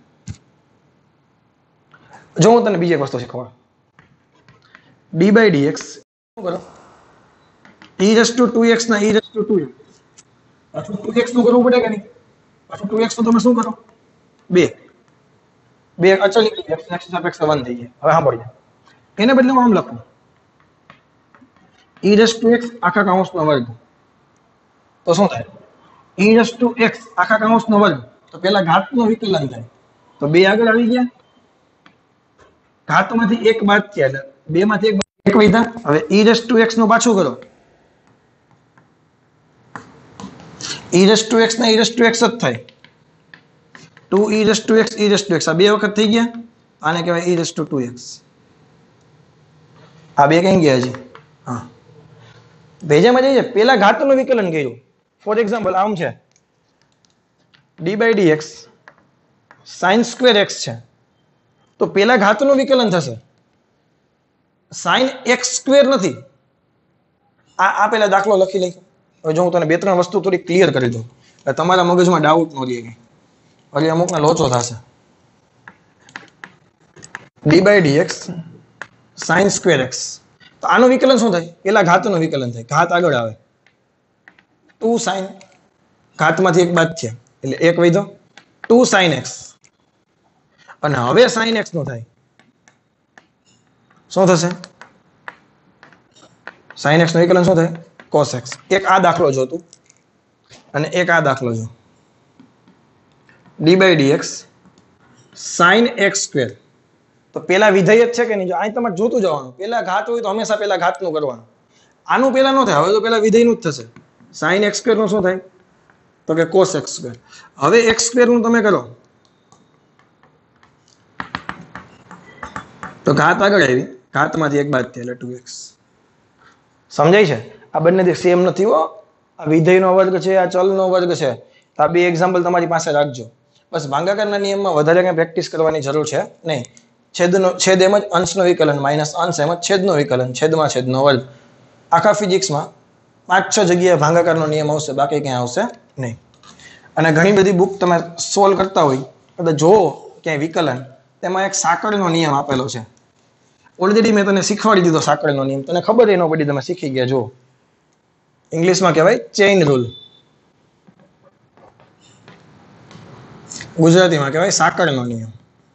જો હું તને બીજી એક વસ્તુ શીખવાડું, d બાય dx શું કરો, e raise to two x ના e raise to two x, પાછું ટુ x નું કરવું પડે કે નહીં? પાછું ટુ x નું તમે શું કરો, બે બે અચળ નીકળી જાય, x સાપેક્ષ વન થઈ જાય. હવે સાંભળજો, એને બદલે હું આમ લખું, e રેસ ટુ x આખા કાઉન્સનો વર્ગ, તો શું થાય? e રેસ ટુ x આખા કાઉન્સનો વર્ગ, તો પેલા ઘાતનું વિકલન થાય, તો બે આગળ આવી ગયા, ઘાતમાંથી એક બાદ થયા એટલે બે માંથી એક એક વધ્યા. હવે e રેસ ટુ x નું પાછું કરો, e રેસ ટુ x ના e રેસ ટુ x જ થાય, two e raise to x e raise to x, આ બે વખત થઈ ગયા, આને કહેવાય e raise to two x. આ બે કઈ ગયા છે? હા, ભેજામાં જઈએ, પેલા ઘાતનું વિકલન કર્યું. ફોર એક્ઝામ્પલ આમ છે, d by dx sin square x છે, તો પેલા ઘાતનું વિકલન થશે, sin x સ્ક્વેર નથી. આ આ પેલા દાખલો લખી લઈ. હવે જો હું તને બે ત્રણ વસ્તુ થોડી ક્લિયર કરી દઉં, તમારા મગજમાં ડાઉટ ન રહે, એટલે અમુકના લોચો થશે. d by dx sin square x, તો આનું વિકલન શું થાય? પેલા ઘાતનું વિકલન થાય, ઘાત આગળ આવે, ટુ sin, ઘાતમાંથી એક બાદ છે એટલે એક વધ્યો, ટુ sin x. અને હવે sin x નું થાય, શું થશે? sin x નું વિકલન શું થાય? cos x. એક આ દાખલો જો તું, અને એક આ દાખલો જો, d by dx sin x square, તો પેલા વિધેય જ છે કે નહીં? જો અહીં તમારે જોતું જવાનું, પેલા ઘાત હોય તો હંમેશા પેલા ઘાતનું કરવાનું. આનું પેલા ન થાય, હવે તો પેલા વિધેયનું જ થશે. sin x સ્ક્વેર નું શું થાય? તો કે cos x સ્ક્વેર. હવે x સ્ક્વેર નું તમે કરો, તો ઘાત આગળ આવી, ઘાતમાંથી એક બાદ થાય એટલે ટુ એક્સ. સમજાય છે? આ બંને સેમ નથી હો. આ વિધેયનો વર્ગ છે, આ ચલનો વર્ગ છે. આ બે એક્ઝામ્પલ તમારી પાસે રાખજો. બસ ભાગાકારના નિયમમાં વધારે કઈ પ્રેક્ટિસ કરવાની જરૂર છે નહીં. છેદનો છેદ એમ જ અંશનો વિકલન, માઇનસ અંશ એમ જ છેદનો વિકલન, છેદમાં છેદનો વર્ગ. આખા ફિઝિક્સમાં પાંચ છ જગ્યાએ ભાગાકારનો નિયમ આવશે, બાકી ક્યાંય આવશે નહીં. અને ઘણી બધી બુક તમે સોલ્વ કરતા હોય એટલે જો ક્યાંય વિકલન, તેમાં એક સાંકળનો નિયમ આપેલો છે. ઓલરેડી મેં તને શીખવાડી દીધો સાંકળનો નિયમ, તને ખબર એ ન પડી, તમે શીખી ગયા. જો ઇંગ્લિશમાં કહેવાય ચેઇન રૂલ, ગુજરાતીમાં કહેવાય સાંકળનો નિયમ.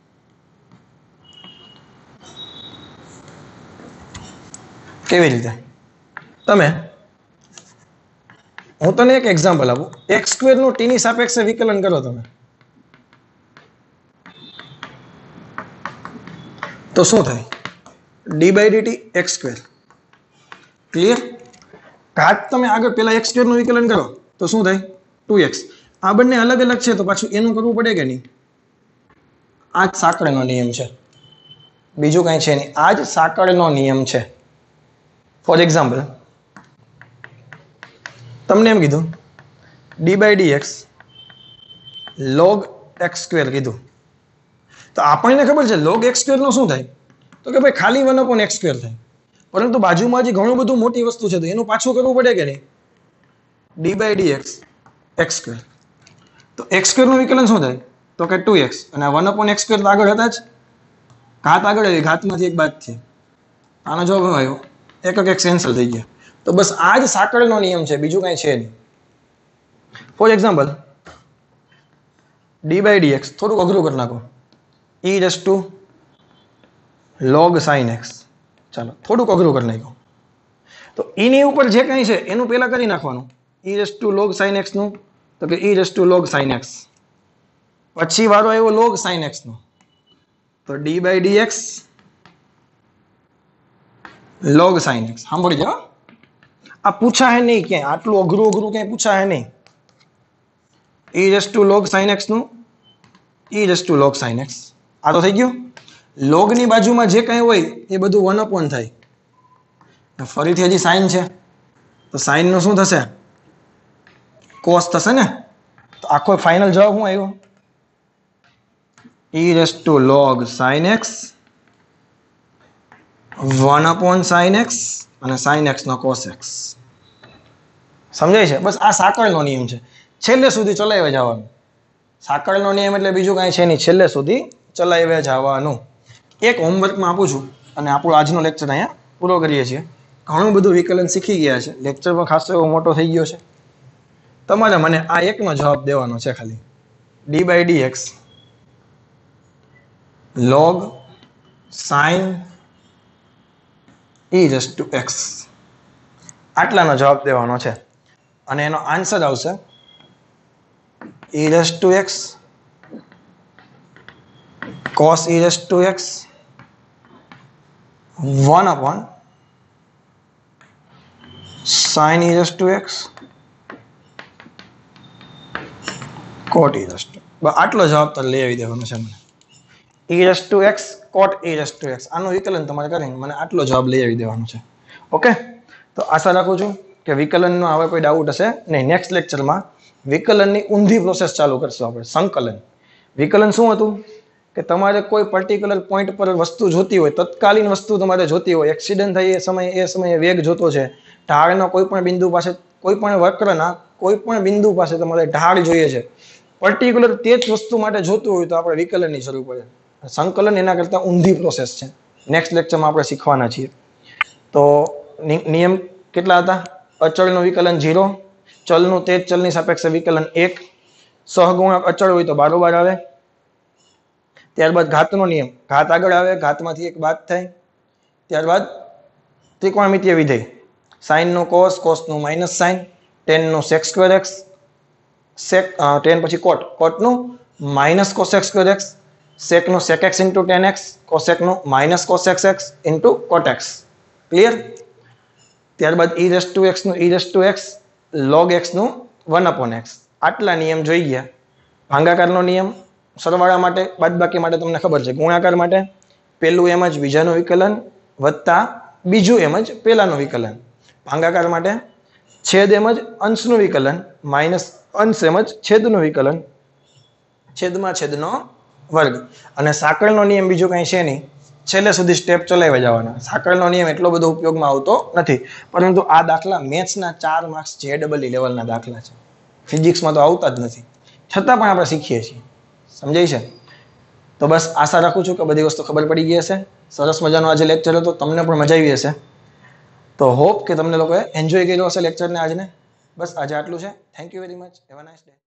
કેવી રીતે? તમે, હું તને એક એક્ઝામ્પલ આપું, એક્સ સ્ક્વેર નું ટી ની સાપેક્ષે વિકલન કરો તમે, તો શું થાય? D by DT x square. Clear? ઘાત તમે આગળ પેલા એક્સ સ્ક્વેર નું વિકલન કરો તો શું થાય? Two x. આ બંને અલગ અલગ છે તો પાછું એનું કરવું પડે કે નહીં? આ જ સાંકળનો નિયમ છે, બીજું કઈ છે નહીં. આ જ સાંકળનો નિયમ છે. ફોર એક્ઝામ્પલ તમને એમ કીધું d by d x log x square કીધું, તો આપણને ખબર છે લોગ એક્સ સ્ક્વેર નો શું થાય? તો કે ભાઈ ખાલી વન અપોન એક્સ સ્ક્વેર થાય. પરંતુ બાજુમાં જે ઘણું બધું મોટી વસ્તુ છે તો એનું પાછું કરવું પડે કે નહીં? D by d x x square. તો એક્સ સ્ક્વેર નું વિકલન શું થાય? તો કે ટુ એક્સ. અને વન અપોન એક્સ સ્ક્વેર આગળ હતા જ, ઘાત આગળ આવી, ઘાતમાંથી એક બાદ છે. આનો જવાબ આવ્યો એક એક કેન્સલ થઈ ગયા. તો બસ આ જ સાંકળનો નિયમ છે, બીજું કઈ છે નહીં. For example d by d x થોડુંક અઘરું કરી નાખો, e raise to log sine x. ચાલો થોડુંક અઘરું કરી નાખો. તો ઈની ઉપર જે કંઈ છે એનું પહેલા કરી નાખવાનું. E raise to log sine x નું, તો કે e raise to log sine x. પછી વારો આવ્યો log sin x નો, તો d by dx log sin x. સાંભળી જાઓ, આ પૂછા હે નહીં ક્યાંય, આટલું અઘરું અઘરું ક્યાંય પૂછા હે નહીં. e raised to log sin x નું e raised to log sin x. આ તો થઈ ગયું. log ની બાજુમાં જે કંઈ હોય એ બધું વન અપોન થાય. ફરીથી હજી સાઇન છે, તો સાઇન નું શું થશે? cos થશે ને. તો આખો ફાઇનલ જવાબ શું આવ્યો? e raised to log sin x one upon sin x અને sin x નો cos x. સમજાય છે? બસ આ સાંકળનો નિયમ છે, છેલ્લે સુધી ચલાવ્યા જવાનું. સાંકળનો નિયમ એટલે બીજું કાંઈ છે નહીં, છેલ્લે સુધી ચલાવ્યા જવાનું. એક હોમવર્કમાં આપું છું અને આપણો આજનો લેક્ચર અહીંયા પૂરો કરીએ છીએ. ઘણું બધું વિકલન શીખી ગયા છે, લેક્ચર પણ ખાસો એવો મોટો થઈ ગયો છે. તમારે મને આ એકનો જવાબ દેવાનો છે ખાલી. d by dx log sin e raised to x, આટલાનો જવાબ દેવાનો છે અને એનો આન્સર આવશે e raised to x cos e raised to x one upon sin e raised to x cot e raised to. આટલો જવાબ તો લઈ આવી દેવાનો છે મને. e raised to x cot e raised to x, આનું વિકલન તમારે કરીને મને આટલો જવાબ લઈ આવી દેવાનો છે. ઓકે, તો આશા રાખું છું કે વિકલનનો હવે કોઈ ડાઉટ હશે નહીં. નેક્સ્ટ લેક્ચરમાં વિકલનની ઊંધી પ્રોસેસ ચાલુ કરશું આપણે, સંકલન. વિકલન શું હતું કે તમારે કોઈ પર્ટિક્યુલર પોઈન્ટ પર વસ્તુ જોતી હોય, તત્કાલીન વસ્તુ તમારે જોતી હોય, એક્સિડન્ટ થઈ એ સમયે એ સમયે વેગ જોતો છે, ઢાળના કોઈ પણ બિંદુ પાસે, કોઈ પણ વક્રના કોઈ પણ બિંદુ પાસે તમારે ઢાળ જોઈએ છે, પર્ટિક્યુલર તે જ વસ્તુ માટે જોતું હોય તો આપણે વિકલનની જરૂર પડે. સંકલન એના કરતાં ઊંધી પ્રોસેસ છે. નેક્સ્ટ લેક્ચરમાં આપણે શીખવાના છીએ. તો નિયમ કેટલા હતા? અચળનું વિકલન ઝીરો, ચલનું તે જ ચલની સાપેક્ષે વિકલન એક, સહગુણક અચળ હોય તો બારોબાર આવે. ત્યારબાદ ઘાતનો નિયમ, ઘાત આગળ આવે, ઘાતમાંથી એક બાદ થાય. ત્યારબાદ ત્રિકોણમિતીય વિધેય, સાઇનનું કોસ, કોસનું માઇનસ સાઇન, ટેનનું sec square x, sec tan પછી કોટ, કોટનું માઇનસ કોસેક સ્ક્વેર એક્સ, સેકનું sec x into tan x, કોસેકનું minus cosec x into cot x. Clear? ત્યારબાદ e raised to x નું e raised to x log x નું one upon x. આટલા નિયમ જોઈ ગયા. ભાંગાકારનો નિયમ સરવાળા માટે, બાદબાકી માટે તમને ખબર છે. ગુણાકાર માટે પહેલું એમ જ બીજાનું વિકલન વત્તા બીજું એમ જ પહેલાનું વિકલન. ભાંગાકાર માટે છેદ એમ જ અંશનું વિકલન માઇનસ અંશ એમ જ છેદનું વિકલન, છેદમાં છેદનો વર્ગ. અને સાંકળનો નિયમ બીજું કાંઈ છે નહીં, છેલ્લે સુધી સ્ટેપ ચલાવ્યા જવાના. સાંકળનો નિયમ એટલો બધો ઉપયોગમાં આવતો નથી, પરંતુ આ દાખલા મેથ્સના ચાર માર્ક્સ જે ડબલ લેવલના દાખલા છે, ફિઝિક્સમાં તો આવતા જ નથી, છતાં પણ આપણે શીખીએ છીએ. સમજાય છે? તો બસ આશા રાખું છું કે બધી વસ્તુ ખબર પડી ગઈ હશે. સરસ મજાનો આજે લેક્ચર હતો, તમને પણ મજા આવી હશે. તો હોપ કે તમને લોકોએ એન્જોય કર્યો હશે લેક્ચરને આજને. બસ આજે આટલું છે. Thank you very much. Have a nice day.